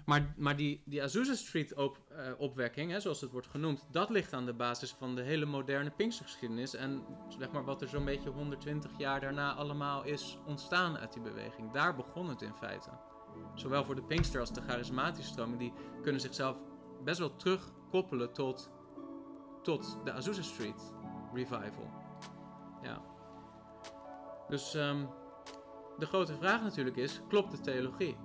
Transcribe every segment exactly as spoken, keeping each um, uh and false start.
Maar, maar die, die Azusa Street op, uh, opwekking, hè, zoals het wordt genoemd, dat ligt aan de basis van de hele moderne Pinkstergeschiedenis. En zeg maar wat er zo'n beetje honderdtwintig jaar daarna allemaal is ontstaan uit die beweging. Daar begon het in feite. Zowel voor de Pinkster als de charismatische stroming, die kunnen zichzelf best wel terugkoppelen tot, tot de Azusa Street Revival. Ja. Dus um, de grote vraag natuurlijk is, klopt de theologie?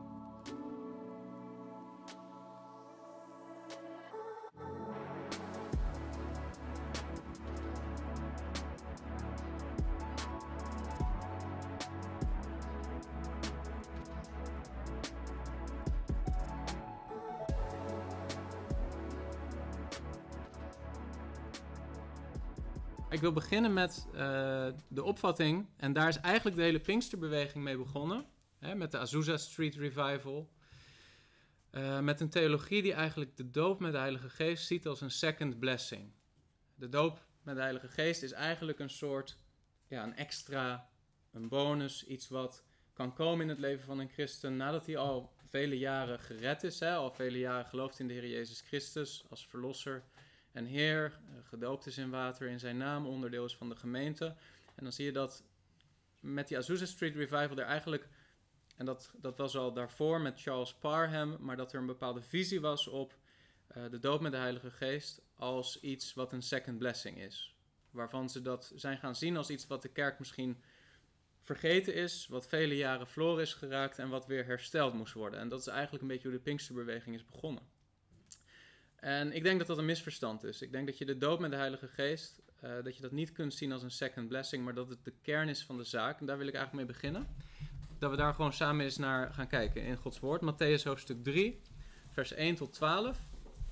Ik wil beginnen met uh, de opvatting, en daar is eigenlijk de hele Pinksterbeweging mee begonnen, hè, met de Azusa Street Revival, uh, met een theologie die eigenlijk de doop met de Heilige Geest ziet als een second blessing. De doop met de Heilige Geest is eigenlijk een soort, ja, een extra, een bonus, iets wat kan komen in het leven van een christen nadat hij al vele jaren gered is, hè, al vele jaren gelooft in de Heer Jezus Christus als verlosser en Heer, gedoopt is in water in zijn naam, onderdeel is van de gemeente. En dan zie je dat met die Azusa Street Revival er eigenlijk, en dat, dat was al daarvoor met Charles Parham, maar dat er een bepaalde visie was op uh, de doop met de Heilige Geest als iets wat een second blessing is. Waarvan ze dat zijn gaan zien als iets wat de kerk misschien vergeten is, wat vele jaren verloren is geraakt en wat weer hersteld moest worden. En dat is eigenlijk een beetje hoe de Pinksterbeweging is begonnen. En ik denk dat dat een misverstand is. Ik denk dat je de doop met de Heilige Geest, uh, dat je dat niet kunt zien als een second blessing, maar dat het de kern is van de zaak. En daar wil ik eigenlijk mee beginnen. Dat we daar gewoon samen eens naar gaan kijken in Gods Woord. Mattheüs hoofdstuk drie, vers één tot twaalf.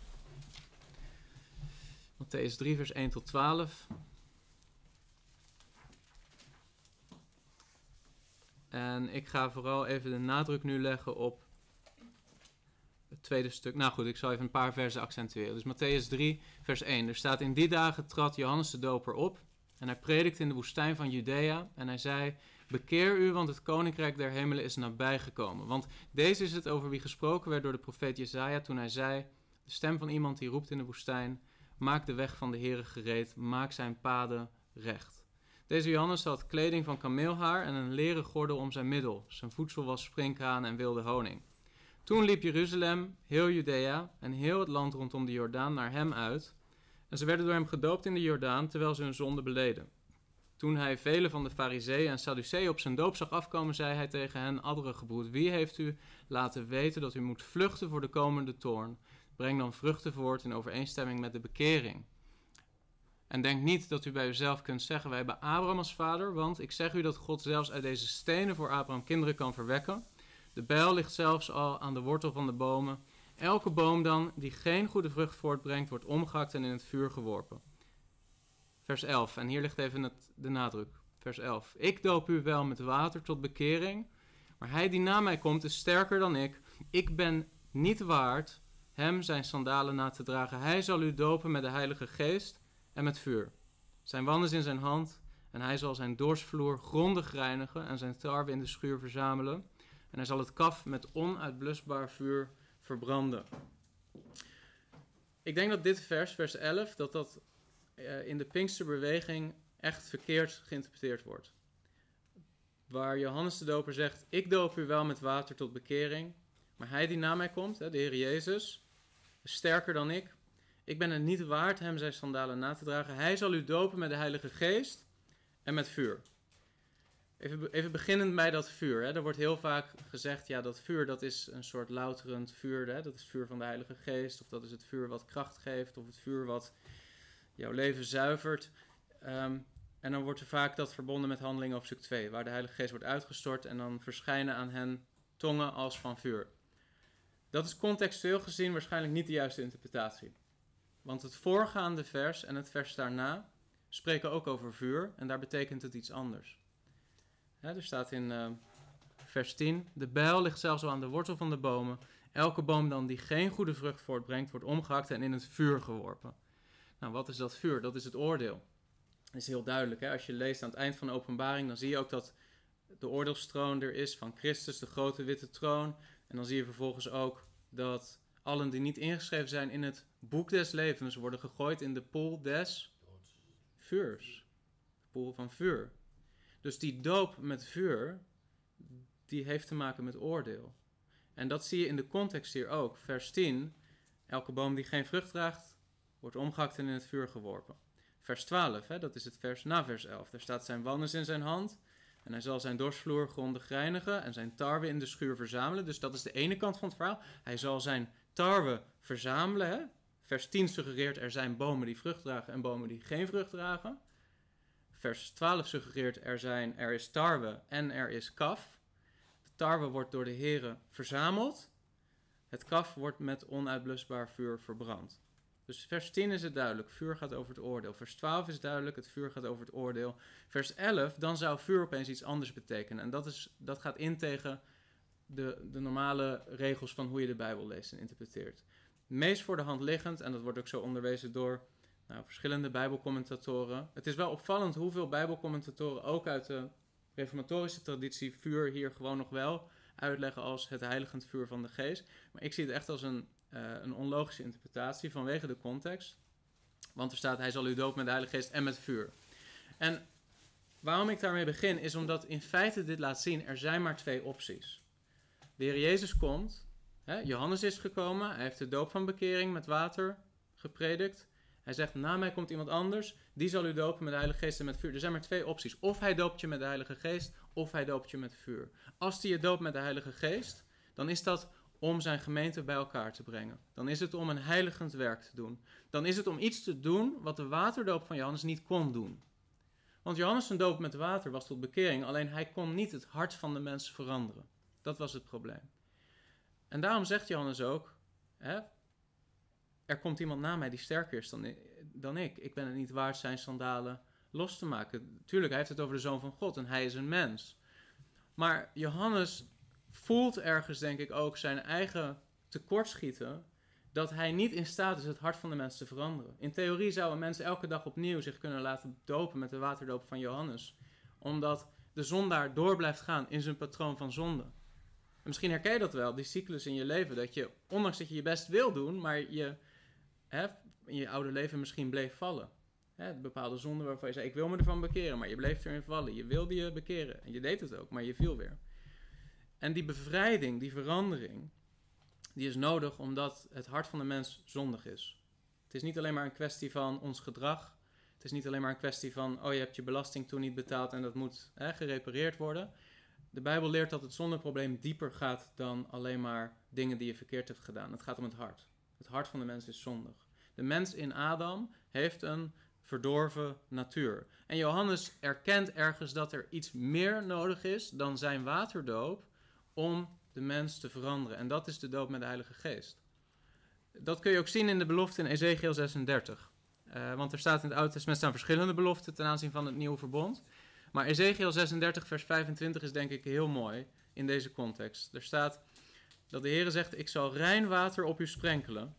Mattheüs drie, vers één tot twaalf. En ik ga vooral even de nadruk nu leggen op het tweede stuk. Nou goed, ik zal even een paar versen accentueren. Dus Mattheüs drie, vers één. Er staat: in die dagen trad Johannes de Doper op en hij predikte in de woestijn van Judea en hij zei: bekeer u, want het koninkrijk der hemelen is nabijgekomen. Want deze is het over wie gesproken werd door de profeet Jesaja toen hij zei: de stem van iemand die roept in de woestijn, maak de weg van de Heere gereed, maak zijn paden recht. Deze Johannes had kleding van kameelhaar en een leren gordel om zijn middel. Zijn voedsel was sprinkhaan en wilde honing. Toen liep Jeruzalem, heel Judea en heel het land rondom de Jordaan naar hem uit. En ze werden door hem gedoopt in de Jordaan, terwijl ze hun zonde beleden. Toen hij vele van de Farizeeën en Sadduceeën op zijn doop zag afkomen, zei hij tegen hen: adderengebroed, wie heeft u laten weten dat u moet vluchten voor de komende toorn? Breng dan vruchten voort in overeenstemming met de bekering. En denk niet dat u bij uzelf kunt zeggen: wij hebben Abraham als vader, want ik zeg u dat God zelfs uit deze stenen voor Abraham kinderen kan verwekken. De bijl ligt zelfs al aan de wortel van de bomen. Elke boom dan die geen goede vrucht voortbrengt, wordt omgehakt en in het vuur geworpen. Vers elf, en hier ligt even het, de nadruk. Vers elf. Ik doop u wel met water tot bekering, maar hij die na mij komt is sterker dan ik. Ik ben niet waard hem zijn sandalen na te dragen. Hij zal u dopen met de Heilige Geest en met vuur. Zijn wan is in zijn hand en hij zal zijn dorsvloer grondig reinigen en zijn tarwe in de schuur verzamelen. En hij zal het kaf met onuitblusbaar vuur verbranden. Ik denk dat dit vers, vers elf, dat dat uh, in de Pinksterbeweging echt verkeerd geïnterpreteerd wordt. Waar Johannes de Doper zegt: ik doop u wel met water tot bekering, maar hij die na mij komt, hè, de Heer Jezus, is sterker dan ik. Ik ben het niet waard hem zijn sandalen na te dragen. Hij zal u dopen met de Heilige Geest en met vuur. Even, even beginnend bij dat vuur. Hè. Er wordt heel vaak gezegd, ja, dat vuur dat is een soort louterend vuur. Hè. Dat is het vuur van de Heilige Geest. Of dat is het vuur wat kracht geeft. Of het vuur wat jouw leven zuivert. Um, en dan wordt er vaak dat verbonden met Handelingen hoofdstuk twee. Waar de Heilige Geest wordt uitgestort. En dan verschijnen aan hen tongen als van vuur. Dat is contextueel gezien waarschijnlijk niet de juiste interpretatie. Want het voorgaande vers en het vers daarna spreken ook over vuur. En daar betekent het iets anders. Ja, er staat in uh, vers tien: de bijl ligt zelfs al aan de wortel van de bomen. Elke boom dan die geen goede vrucht voortbrengt, wordt omgehakt en in het vuur geworpen. Nou, wat is dat vuur? Dat is het oordeel. Dat is heel duidelijk. Hè? Als je leest aan het eind van de openbaring, dan zie je ook dat de oordeelstroon er is van Christus, de grote witte troon. En dan zie je vervolgens ook dat allen die niet ingeschreven zijn in het boek des levens worden gegooid in de poel des vuurs. De poel van vuur. Dus die doop met vuur, die heeft te maken met oordeel. En dat zie je in de context hier ook. Vers tien, elke boom die geen vrucht draagt, wordt omgehakt en in het vuur geworpen. Vers twaalf, hè, dat is het vers na vers elf. Daar staat zijn wannes in zijn hand en hij zal zijn dorsvloer grondig reinigen en zijn tarwe in de schuur verzamelen. Dus dat is de ene kant van het verhaal. Hij zal zijn tarwe verzamelen. Hè. Vers tien suggereert er zijn bomen die vrucht dragen en bomen die geen vrucht dragen. Vers twaalf suggereert er, zijn, er is tarwe en er is kaf. De tarwe wordt door de Here verzameld. Het kaf wordt met onuitblusbaar vuur verbrand. Dus vers tien is het duidelijk, vuur gaat over het oordeel. Vers twaalf is duidelijk, het vuur gaat over het oordeel. Vers elf, dan zou vuur opeens iets anders betekenen. En dat, is, dat gaat in tegen de, de normale regels van hoe je de Bijbel leest en interpreteert. Meest voor de hand liggend, en dat wordt ook zo onderwezen door nou, verschillende Bijbelcommentatoren. Het is wel opvallend hoeveel Bijbelcommentatoren ook uit de reformatorische traditie vuur hier gewoon nog wel uitleggen als het heiligend vuur van de geest. Maar ik zie het echt als een, uh, een onlogische interpretatie vanwege de context. Want er staat, hij zal u dopen met de Heilige Geest en met vuur. En waarom ik daarmee begin, is omdat in feite dit laat zien, er zijn maar twee opties. De Heer Jezus komt, hè, Johannes is gekomen, hij heeft de doop van bekering met water gepredikt. Hij zegt, na mij komt iemand anders, die zal u dopen met de Heilige Geest en met vuur. Er zijn maar twee opties. Of hij doopt je met de Heilige Geest, of hij doopt je met vuur. Als hij je doopt met de Heilige Geest, dan is dat om zijn gemeente bij elkaar te brengen. Dan is het om een heiligend werk te doen. Dan is het om iets te doen wat de waterdoop van Johannes niet kon doen. Want Johannes zijn doop met water was tot bekering, alleen hij kon niet het hart van de mensen veranderen. Dat was het probleem. En daarom zegt Johannes ook, hè, er komt iemand na mij die sterker is dan, dan ik. Ik ben het niet waard zijn sandalen los te maken. Tuurlijk, hij heeft het over de Zoon van God en hij is een mens. Maar Johannes voelt ergens, denk ik, ook zijn eigen tekortschieten, dat hij niet in staat is het hart van de mens te veranderen. In theorie zou een mens elke dag opnieuw zich kunnen laten dopen met de waterdoop van Johannes. Omdat de zondaar door blijft gaan in zijn patroon van zonde. En misschien herken je dat wel, die cyclus in je leven, dat je, ondanks dat je je best wil doen, maar je hè, in je oude leven misschien bleef vallen. Hè, bepaalde zonden waarvan je zei, ik wil me ervan bekeren, maar je bleef erin vallen. Je wilde je bekeren en je deed het ook, maar je viel weer. En die bevrijding, die verandering, die is nodig omdat het hart van de mens zondig is. Het is niet alleen maar een kwestie van ons gedrag. Het is niet alleen maar een kwestie van, oh je hebt je belasting toen niet betaald en dat moet hè, gerepareerd worden. De Bijbel leert dat het zondeprobleem dieper gaat dan alleen maar dingen die je verkeerd hebt gedaan. Het gaat om het hart. Het hart van de mens is zondig. De mens in Adam heeft een verdorven natuur. En Johannes erkent ergens dat er iets meer nodig is dan zijn waterdoop om de mens te veranderen. En dat is de doop met de Heilige Geest. Dat kun je ook zien in de belofte in Ezekiel zesendertig. Uh, want er staat in het Oude Testament staan verschillende beloften ten aanzien van het Nieuwe Verbond. Maar Ezekiel zesendertig vers vijfentwintig is denk ik heel mooi in deze context. Er staat dat de Heere zegt, ik zal rein water op u sprenkelen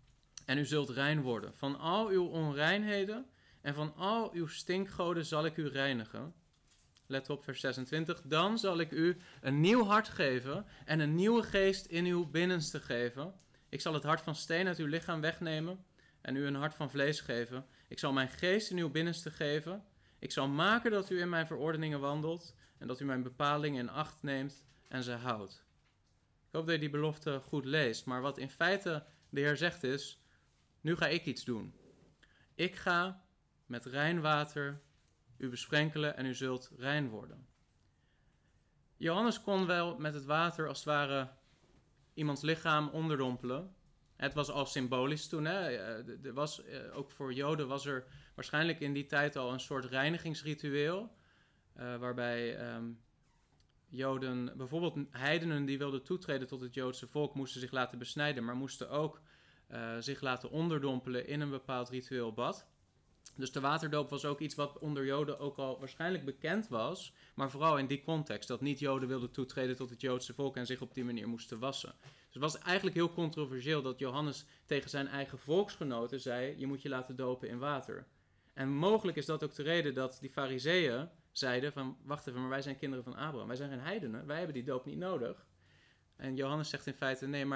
en u zult rein worden. Van al uw onreinheden en van al uw stinkgoden zal ik u reinigen. Let op vers zesentwintig. Dan zal ik u een nieuw hart geven en een nieuwe geest in uw binnenste geven. Ik zal het hart van steen uit uw lichaam wegnemen en u een hart van vlees geven. Ik zal mijn geest in uw binnenste geven. Ik zal maken dat u in mijn verordeningen wandelt en dat u mijn bepalingen in acht neemt en ze houdt. Ik hoop dat je die belofte goed leest, maar wat in feite de Heer zegt is, nu ga ik iets doen. Ik ga met rein water u besprenkelen en u zult rein worden. Johannes kon wel met het water als het ware iemands lichaam onderdompelen. Het was al symbolisch toen. Hè? Er was, ook voor Joden was er waarschijnlijk in die tijd al een soort reinigingsritueel. Uh, waarbij um, Joden, bijvoorbeeld heidenen die wilden toetreden tot het Joodse volk, moesten zich laten besnijden, maar moesten ook uh, zich laten onderdompelen in een bepaald ritueel bad. Dus de waterdoop was ook iets wat onder Joden ook al waarschijnlijk bekend was, maar vooral in die context, dat niet-Joden wilden toetreden tot het Joodse volk en zich op die manier moesten wassen. Dus het was eigenlijk heel controversieel dat Johannes tegen zijn eigen volksgenoten zei, je moet je laten dopen in water. En mogelijk is dat ook de reden dat die fariseeën zeiden van, wacht even, maar wij zijn kinderen van Abraham, wij zijn geen heidenen, wij hebben die doop niet nodig. En Johannes zegt in feite, nee, maar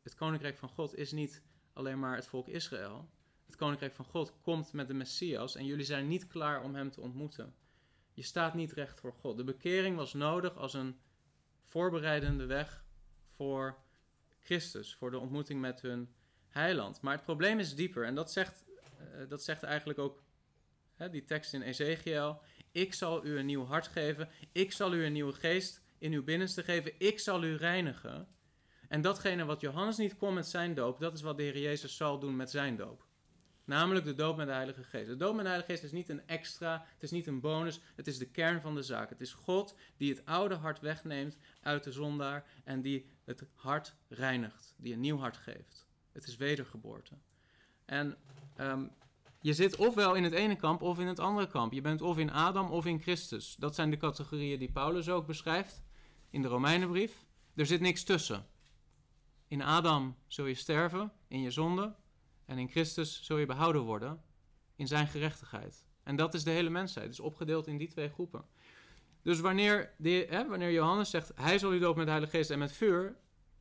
het koninkrijk van God is niet alleen maar het volk Israël. Het koninkrijk van God komt met de Messias en jullie zijn niet klaar om hem te ontmoeten. Je staat niet recht voor God. De bekering was nodig als een voorbereidende weg voor Christus, voor de ontmoeting met hun heiland. Maar het probleem is dieper en dat zegt, uh, dat zegt eigenlijk ook hè, die tekst in Ezekiel. Ik zal u een nieuw hart geven, ik zal u een nieuwe geest in uw binnenste geven, ik zal u reinigen. En datgene wat Johannes niet kon met zijn doop, dat is wat de Heer Jezus zal doen met zijn doop. Namelijk de doop met de Heilige Geest. De doop met de Heilige Geest is niet een extra, het is niet een bonus, het is de kern van de zaak. Het is God die het oude hart wegneemt uit de zondaar en die het hart reinigt, die een nieuw hart geeft. Het is wedergeboorte. En um, je zit ofwel in het ene kamp of in het andere kamp. Je bent of in Adam of in Christus. Dat zijn de categorieën die Paulus ook beschrijft in de Romeinenbrief. Er zit niks tussen. In Adam zul je sterven in je zonde. En in Christus zul je behouden worden in zijn gerechtigheid. En dat is de hele mensheid. Het is opgedeeld in die twee groepen. Dus wanneer, de, hè, wanneer Johannes zegt, hij zal u dopen met de Heilige Geest en met vuur.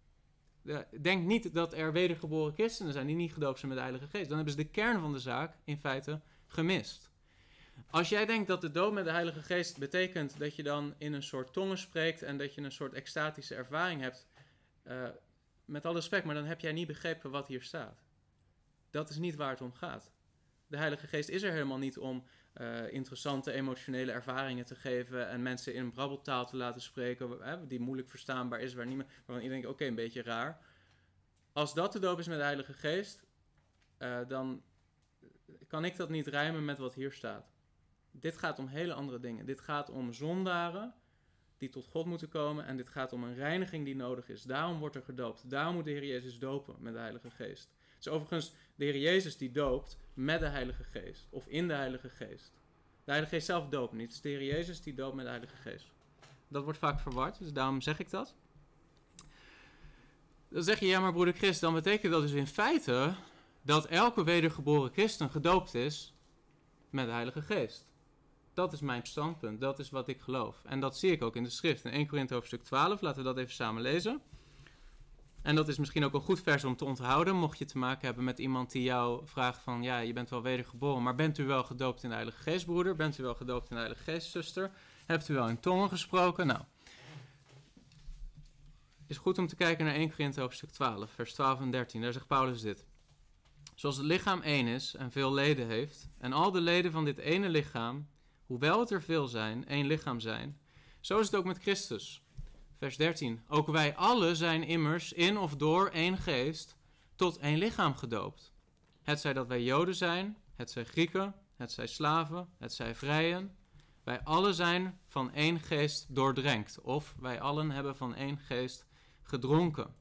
Denk niet dat er wedergeboren christenen zijn die niet gedoopt zijn met de Heilige Geest. Dan hebben ze de kern van de zaak in feite gemist. Als jij denkt dat de doop met de Heilige Geest betekent dat je dan in een soort tongen spreekt en dat je een soort extatische ervaring hebt, uh, met alle respect, maar dan heb jij niet begrepen wat hier staat. Dat is niet waar het om gaat. De Heilige Geest is er helemaal niet om uh, interessante emotionele ervaringen te geven en mensen in een brabbeltaal te laten spreken, hè, die moeilijk verstaanbaar is, waar niemand, waarvan iedereen denkt, oké, okay, een beetje raar. Als dat de doop is met de Heilige Geest, uh, dan kan ik dat niet rijmen met wat hier staat. Dit gaat om hele andere dingen. Dit gaat om zondaren die tot God moeten komen en dit gaat om een reiniging die nodig is. Daarom wordt er gedoopt. Daarom moet de Heer Jezus dopen met de Heilige Geest. Het is overigens de Heer Jezus die doopt met de Heilige Geest. Of in de Heilige Geest. De Heilige Geest zelf doopt niet. Het is de Heer Jezus die doopt met de Heilige Geest. Dat wordt vaak verward, dus daarom zeg ik dat. Dan zeg je, ja maar broeder Christ, dan betekent dat dus in feite dat elke wedergeboren christen gedoopt is met de Heilige Geest. Dat is mijn standpunt, dat is wat ik geloof. En dat zie ik ook in de schrift. In Eerste Korinthe hoofdstuk twaalf, laten we dat even samen lezen. En dat is misschien ook een goed vers om te onthouden, mocht je te maken hebben met iemand die jou vraagt van, ja, je bent wel wedergeboren, maar bent u wel gedoopt in de Heilige Geest, broeder? Bent u wel gedoopt in de Heilige Geest, zuster? Hebt u wel in tongen gesproken? Nou, het is goed om te kijken naar Eerste Korinthe hoofdstuk twaalf, vers twaalf en dertien. Daar zegt Paulus dit. Zoals het lichaam één is en veel leden heeft, en al de leden van dit ene lichaam, hoewel het er veel zijn, één lichaam zijn, zo is het ook met Christus. Vers dertien. Ook wij allen zijn immers in of door één geest tot één lichaam gedoopt. Het zij dat wij Joden zijn, het zij Grieken, het zij slaven, het zij vrijen. Wij allen zijn van één geest doordrenkt. Of wij allen hebben van één geest gedronken.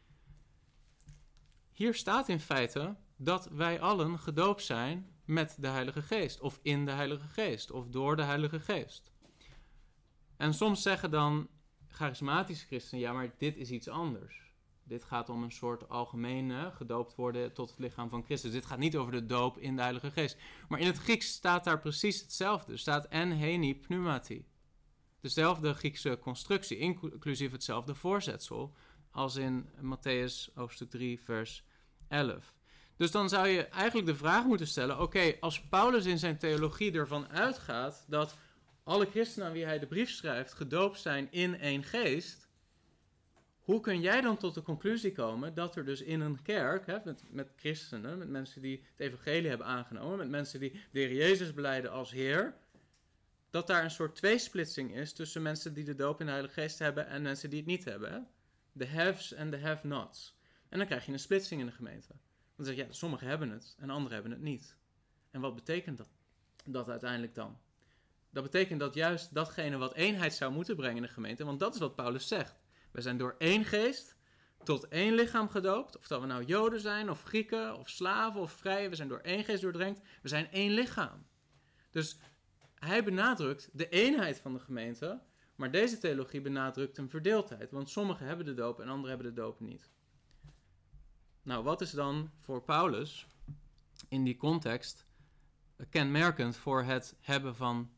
Hier staat in feite dat wij allen gedoopt zijn met de Heilige Geest. Of in de Heilige Geest. Of door de Heilige Geest. En soms zeggen dan charismatische christenen, ja, maar dit is iets anders. Dit gaat om een soort algemene gedoopt worden tot het lichaam van Christus. Dit gaat niet over de doop in de Heilige Geest. Maar in het Grieks staat daar precies hetzelfde. Er staat en heni pneumati. Dezelfde Griekse constructie, inclusief hetzelfde voorzetsel als in Matthäus hoofdstuk drie, vers elf. Dus dan zou je eigenlijk de vraag moeten stellen, oké, okay, als Paulus in zijn theologie ervan uitgaat dat alle christenen aan wie hij de brief schrijft gedoopt zijn in één geest, hoe kun jij dan tot de conclusie komen dat er dus in een kerk, hè, met, met christenen, met mensen die het evangelie hebben aangenomen, met mensen die de Heer Jezus belijden als Heer, dat daar een soort tweesplitsing is tussen mensen die de doop in de Heilige Geest hebben en mensen die het niet hebben. Hè? De haves en de have-nots. En dan krijg je een splitsing in de gemeente. Dan zeg je, ja, sommigen hebben het en anderen hebben het niet. En wat betekent dat, dat uiteindelijk dan? Dat betekent dat juist datgene wat eenheid zou moeten brengen in de gemeente, want dat is wat Paulus zegt. We zijn door één geest tot één lichaam gedoopt. Of dat we nou Joden zijn, of Grieken, of slaven, of vrije. We zijn door één geest doordrenkt. We zijn één lichaam. Dus hij benadrukt de eenheid van de gemeente, maar deze theologie benadrukt een verdeeldheid. Want sommigen hebben de doop en anderen hebben de doop niet. Nou, wat is dan voor Paulus in die context kenmerkend voor het hebben van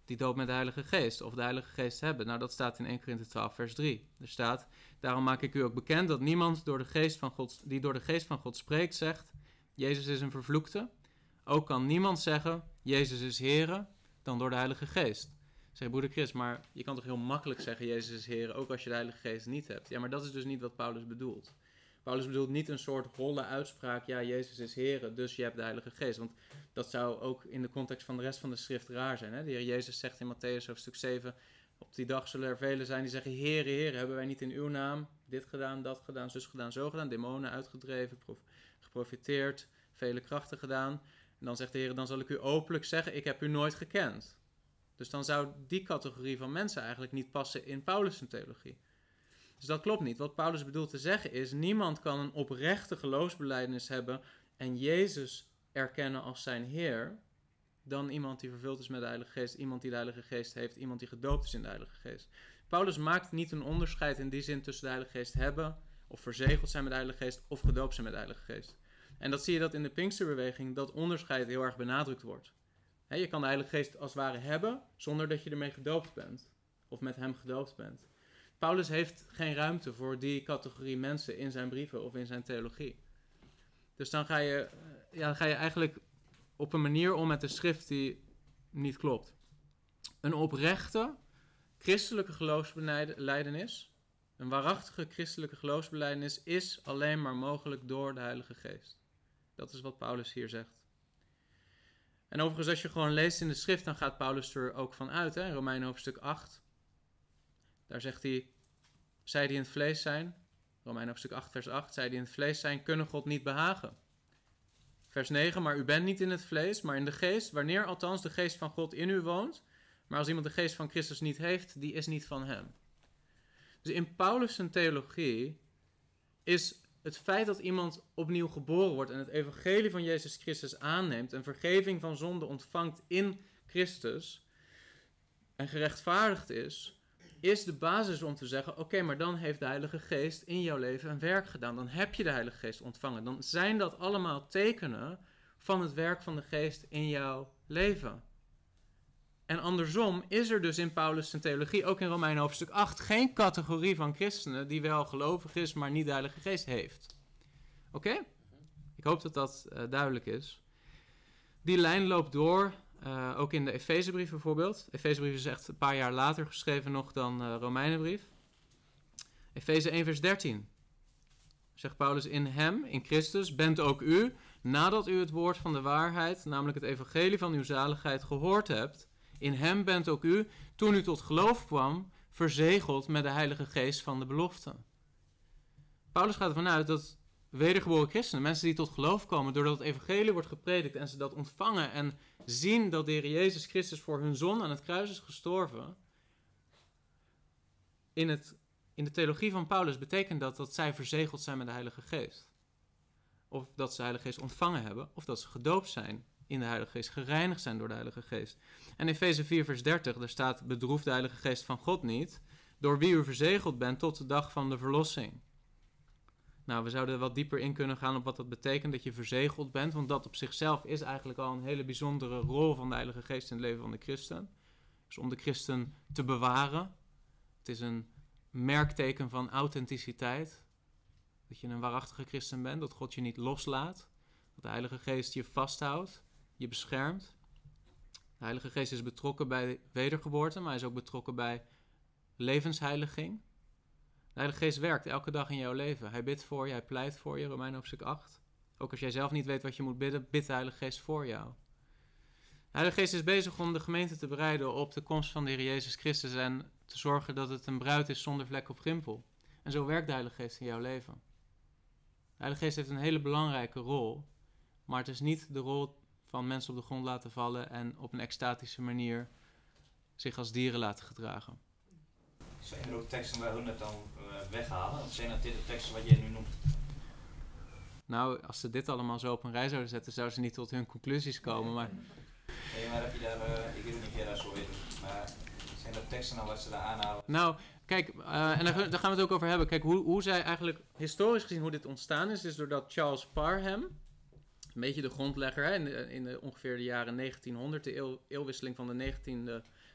die doop met de Heilige Geest of de Heilige Geest hebben? Nou, dat staat in Eerste Korinthe twaalf vers drie. Er staat, daarom maak ik u ook bekend dat niemand door de geest van God, die door de geest van God spreekt zegt, Jezus is een vervloekte. Ook kan niemand zeggen, Jezus is Heere, dan door de Heilige Geest. Zeg, broeder Chris, maar je kan toch heel makkelijk zeggen, Jezus is Heere, ook als je de Heilige Geest niet hebt. Ja, maar dat is dus niet wat Paulus bedoelt. Paulus bedoelt niet een soort holle uitspraak, ja, Jezus is Heere, dus je hebt de Heilige Geest. Want dat zou ook in de context van de rest van de schrift raar zijn. Hè? De Heer Jezus zegt in Matthäus hoofdstuk zeven, op die dag zullen er velen zijn die zeggen, Heere, Heere, hebben wij niet in uw naam dit gedaan, dat gedaan, zus gedaan, zo gedaan, demonen uitgedreven, prof- geprofiteerd, vele krachten gedaan. En dan zegt de Heer, dan zal ik u openlijk zeggen, ik heb u nooit gekend. Dus dan zou die categorie van mensen eigenlijk niet passen in Paulus' theologie. Dus dat klopt niet. Wat Paulus bedoelt te zeggen is, niemand kan een oprechte geloofsbelijdenis hebben en Jezus erkennen als zijn Heer, dan iemand die vervuld is met de Heilige Geest, iemand die de Heilige Geest heeft, iemand die gedoopt is in de Heilige Geest. Paulus maakt niet een onderscheid in die zin tussen de Heilige Geest hebben, of verzegeld zijn met de Heilige Geest, of gedoopt zijn met de Heilige Geest. En dat zie je dat in de Pinksterbeweging, dat onderscheid heel erg benadrukt wordt. He, je kan de Heilige Geest als het ware hebben, zonder dat je ermee gedoopt bent, of met hem gedoopt bent. Paulus heeft geen ruimte voor die categorie mensen in zijn brieven of in zijn theologie. Dus dan ga je, ja, dan ga je eigenlijk op een manier om met de schrift die niet klopt. Een oprechte christelijke geloofsbelijdenis, een waarachtige christelijke geloofsbelijdenis is alleen maar mogelijk door de Heilige Geest. Dat is wat Paulus hier zegt. En overigens, als je gewoon leest in de schrift, dan gaat Paulus er ook van uit. Hè? In Romeinen hoofdstuk acht, daar zegt hij, zij die in het vlees zijn, Romeinen hoofdstuk acht vers acht, zij die in het vlees zijn, kunnen God niet behagen. Vers negen, maar u bent niet in het vlees, maar in de geest, wanneer althans de geest van God in u woont. Maar als iemand de geest van Christus niet heeft, die is niet van hem. Dus in Paulus' theologie is het feit dat iemand opnieuw geboren wordt en het evangelie van Jezus Christus aanneemt en vergeving van zonde ontvangt in Christus en gerechtvaardigd is, is de basis om te zeggen, oké, okay, maar dan heeft de Heilige Geest in jouw leven een werk gedaan. Dan heb je de Heilige Geest ontvangen. Dan zijn dat allemaal tekenen van het werk van de Geest in jouw leven. En andersom is er dus in Paulus' zijn theologie, ook in Romeinen hoofdstuk acht, geen categorie van christenen die wel gelovig is, maar niet de Heilige Geest heeft. Oké? Okay? Ik hoop dat dat uh, duidelijk is. Die lijn loopt door, uh, ook in de Efezebrief bijvoorbeeld. De Efezebrief is echt een paar jaar later geschreven nog dan uh, Romeinenbrief. Efeze één vers dertien. Zegt Paulus, in hem, in Christus, bent ook u, nadat u het woord van de waarheid, namelijk het evangelie van uw zaligheid, gehoord hebt, in hem bent ook u, toen u tot geloof kwam, verzegeld met de Heilige Geest van de belofte. Paulus gaat ervan uit dat wedergeboren christenen, mensen die tot geloof komen, doordat het evangelie wordt gepredikt en ze dat ontvangen en zien dat de Heer Jezus Christus voor hun zonde aan het kruis is gestorven, in, het, in de theologie van Paulus betekent dat dat zij verzegeld zijn met de Heilige Geest. Of dat ze de Heilige Geest ontvangen hebben, of dat ze gedoopt zijn in de Heilige Geest, gereinigd zijn door de Heilige Geest. En in Efeze vier vers dertig, daar staat, bedroef de Heilige Geest van God niet, door wie u verzegeld bent tot de dag van de verlossing. Nou, we zouden wat dieper in kunnen gaan op wat dat betekent, dat je verzegeld bent, want dat op zichzelf is eigenlijk al een hele bijzondere rol van de Heilige Geest in het leven van de christen. Dus om de christen te bewaren. Het is een merkteken van authenticiteit, dat je een waarachtige christen bent, dat God je niet loslaat, dat de Heilige Geest je vasthoudt, je beschermt. De Heilige Geest is betrokken bij wedergeboorte, maar hij is ook betrokken bij levensheiliging. De Heilige Geest werkt elke dag in jouw leven. Hij bidt voor je, hij pleit voor je, Romeinen hoofdstuk acht. Ook als jij zelf niet weet wat je moet bidden, bidt de Heilige Geest voor jou. De Heilige Geest is bezig om de gemeente te bereiden op de komst van de Heer Jezus Christus en te zorgen dat het een bruid is zonder vlek of rimpel. En zo werkt de Heilige Geest in jouw leven. De Heilige Geest heeft een hele belangrijke rol, maar het is niet de rol van mensen op de grond laten vallen en op een extatische manier zich als dieren laten gedragen. Zijn er ook teksten waar hun het dan uh, weghalen? Of zijn dat dit de teksten wat jij nu noemt? Nou, als ze dit allemaal zo op een rij zouden zetten, zouden ze niet tot hun conclusies komen. Maar, nee, maar heb je daar, uh, ik weet niet of jij daar zo weet, maar zijn dat teksten dan wat ze daar aanhalen? Nou, kijk, uh, en daar, daar gaan we het ook over hebben. Kijk, hoe, hoe zij eigenlijk, historisch gezien, hoe dit ontstaan is, is doordat Charles Parham, een beetje de grondlegger, hè, in, de, in de ongeveer de jaren negentienhonderd, de eeuw, eeuwwisseling van de negentiende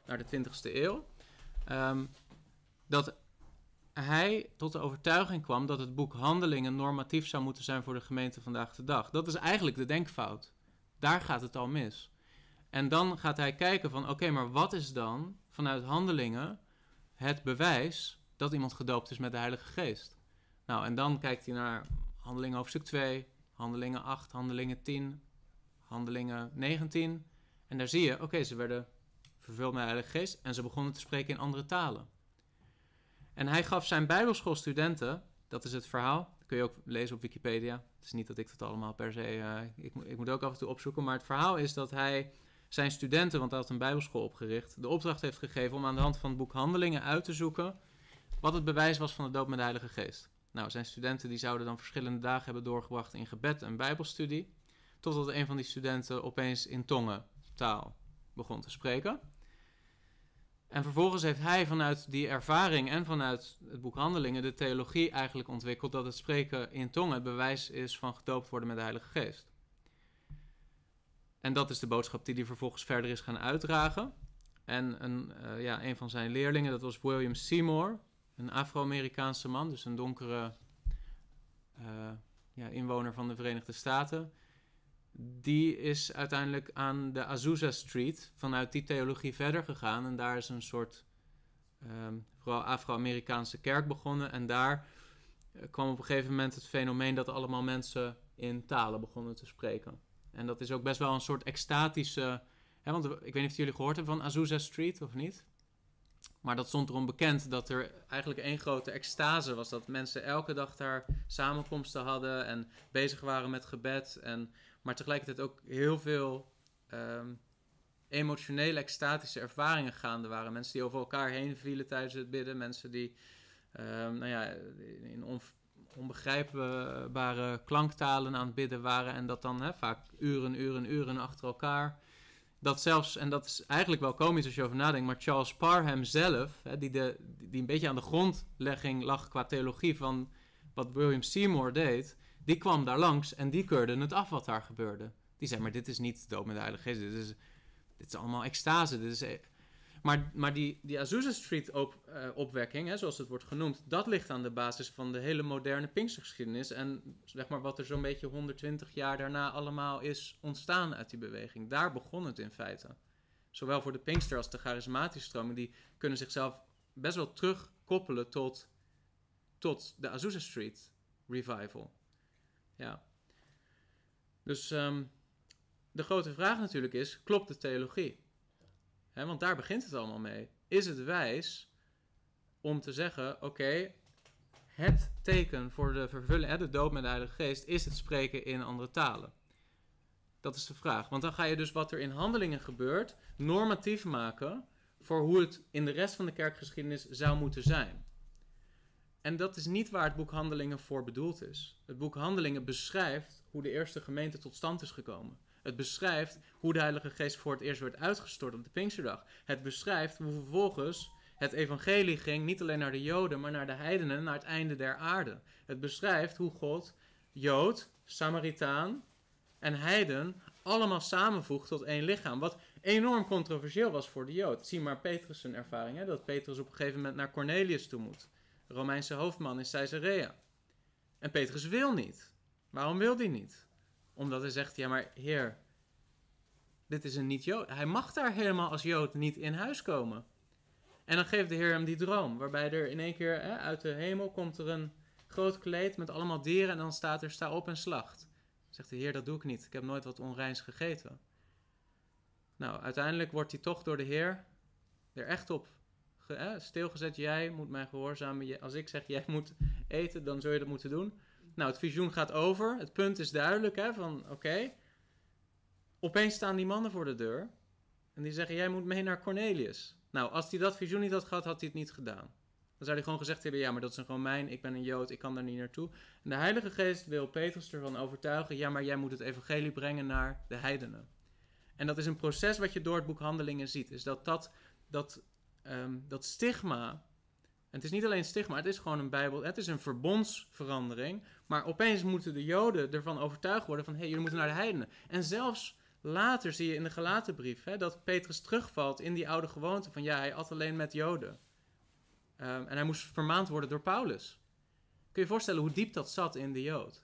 naar de twintigste eeuw. Um, dat hij tot de overtuiging kwam dat het boek Handelingen normatief zou moeten zijn voor de gemeente vandaag de dag. Dat is eigenlijk de denkfout. Daar gaat het al mis. En dan gaat hij kijken van, oké, okay, maar wat is dan vanuit Handelingen het bewijs dat iemand gedoopt is met de Heilige Geest? Nou, en dan kijkt hij naar Handelingen hoofdstuk twee, Handelingen acht, Handelingen tien, Handelingen negentien. En daar zie je, oké, okay, ze werden vervuld met de Heilige Geest en ze begonnen te spreken in andere talen. En hij gaf zijn bijbelschoolstudenten, dat is het verhaal, dat kun je ook lezen op Wikipedia. Het is niet dat ik dat allemaal per se, uh, ik, ik moet ook af en toe opzoeken, maar het verhaal is dat hij zijn studenten, want hij had een bijbelschool opgericht, de opdracht heeft gegeven om aan de hand van het boek Handelingen uit te zoeken wat het bewijs was van de doop met de Heilige Geest. Nou, zijn studenten die zouden dan verschillende dagen hebben doorgebracht in gebed en bijbelstudie, totdat een van die studenten opeens in tongentaal begon te spreken. En vervolgens heeft hij vanuit die ervaring en vanuit het boek Handelingen de theologie eigenlijk ontwikkeld dat het spreken in tongen het bewijs is van gedoopt worden met de Heilige Geest. En dat is de boodschap die hij vervolgens verder is gaan uitdragen. En een, uh, ja, een van zijn leerlingen, dat was William Seymour, een Afro-Amerikaanse man, dus een donkere uh, ja, inwoner van de Verenigde Staten. Die is uiteindelijk aan de Azusa Street vanuit die theologie verder gegaan. En daar is een soort um, vooral Afro-Amerikaanse kerk begonnen. En daar uh, kwam op een gegeven moment het fenomeen dat allemaal mensen in talen begonnen te spreken. En dat is ook best wel een soort extatische... Hè, want ik weet niet of jullie gehoord hebben van Azusa Street of niet. Maar dat stond erom bekend dat er eigenlijk één grote extase was. Dat mensen elke dag daar samenkomsten hadden en bezig waren met gebed. En, maar tegelijkertijd ook heel veel um, emotionele, extatische ervaringen gaande waren. Mensen die over elkaar heen vielen tijdens het bidden. Mensen die um, nou ja, in on, onbegrijpbare klanktalen aan het bidden waren. En dat dan hè, vaak uren, uren, uren achter elkaar. Dat zelfs, en dat is eigenlijk wel komisch als je over nadenkt, maar Charles Parham zelf, hè, die, de, die een beetje aan de grondlegging lag qua theologie van wat William Seymour deed, die kwam daar langs en die keurde het af wat daar gebeurde. Die zei, maar dit is niet doop met de Heilige Geest, dit is, dit is allemaal extase. Dit is, maar maar die, die Azusa Street op, uh, opwekking, hè, zoals het wordt genoemd, dat ligt aan de basis van de hele moderne Pinkstergeschiedenis en zeg maar wat er zo'n beetje honderdtwintig jaar daarna allemaal is ontstaan uit die beweging. Daar begon het in feite. Zowel voor de Pinkster als de charismatische stroming, die kunnen zichzelf best wel terugkoppelen tot, tot de Azusa Street revival. Ja. Dus um, de grote vraag natuurlijk is, klopt de theologie? He, want daar begint het allemaal mee. Is het wijs om te zeggen, oké, okay, het teken voor de vervulling, hè, de doop met de Heilige Geest, is het spreken in andere talen? Dat is de vraag. Want dan ga je dus wat er in Handelingen gebeurt, normatief maken voor hoe het in de rest van de kerkgeschiedenis zou moeten zijn. En dat is niet waar het boek Handelingen voor bedoeld is. Het boek Handelingen beschrijft hoe de eerste gemeente tot stand is gekomen. Het beschrijft hoe de Heilige Geest voor het eerst werd uitgestort op de Pinksterdag. Het beschrijft hoe vervolgens het evangelie ging, niet alleen naar de Joden, maar naar de heidenen, naar het einde der aarde. Het beschrijft hoe God Jood, Samaritaan en heiden allemaal samenvoegt tot één lichaam. Wat enorm controversieel was voor de Jood. Zie maar Petrus' ervaring, hè, dat Petrus op een gegeven moment naar Cornelius toe moet. De Romeinse hoofdman in Caesarea. En Petrus wil niet. Waarom wil hij niet? Omdat hij zegt, ja maar heer, dit is een niet-Jood. Hij mag daar helemaal als Jood niet in huis komen. En dan geeft de Heer hem die droom, waarbij er in één keer hè, uit de hemel komt er een groot kleed met allemaal dieren en dan staat er, sta op en slacht. Dan zegt de Heer, dat doe ik niet. Ik heb nooit wat onreins gegeten. Nou, uiteindelijk wordt hij toch door de Heer er echt op ge, hè, stilgezet. Jij moet mij gehoorzamen. Als ik zeg, jij moet eten, dan zul je dat moeten doen. Nou, het visioen gaat over. Het punt is duidelijk, hè, van oké. Okay. Opeens staan die mannen voor de deur. En die zeggen, jij moet mee naar Cornelius. Nou, als hij dat visioen niet had gehad, had hij het niet gedaan. Dan zou hij gewoon gezegd hebben, ja, maar dat is een Romein, ik ben een Jood, ik kan daar niet naartoe. En de Heilige Geest wil Petrus ervan overtuigen, ja, maar jij moet het evangelie brengen naar de heidenen. En dat is een proces wat je door het boek Handelingen ziet. Is dat dat, dat, um, dat stigma, en het is niet alleen stigma, het is gewoon een Bijbel, het is een verbondsverandering. Maar opeens moeten de Joden ervan overtuigd worden van, hé, hey, jullie moeten naar de heidenen. En zelfs Later zie je in de Galatenbrief hè, dat Petrus terugvalt in die oude gewoonte van ja, hij at alleen met Joden. Um, en hij moest vermaand worden door Paulus. Kun je je voorstellen hoe diep dat zat in de Jood?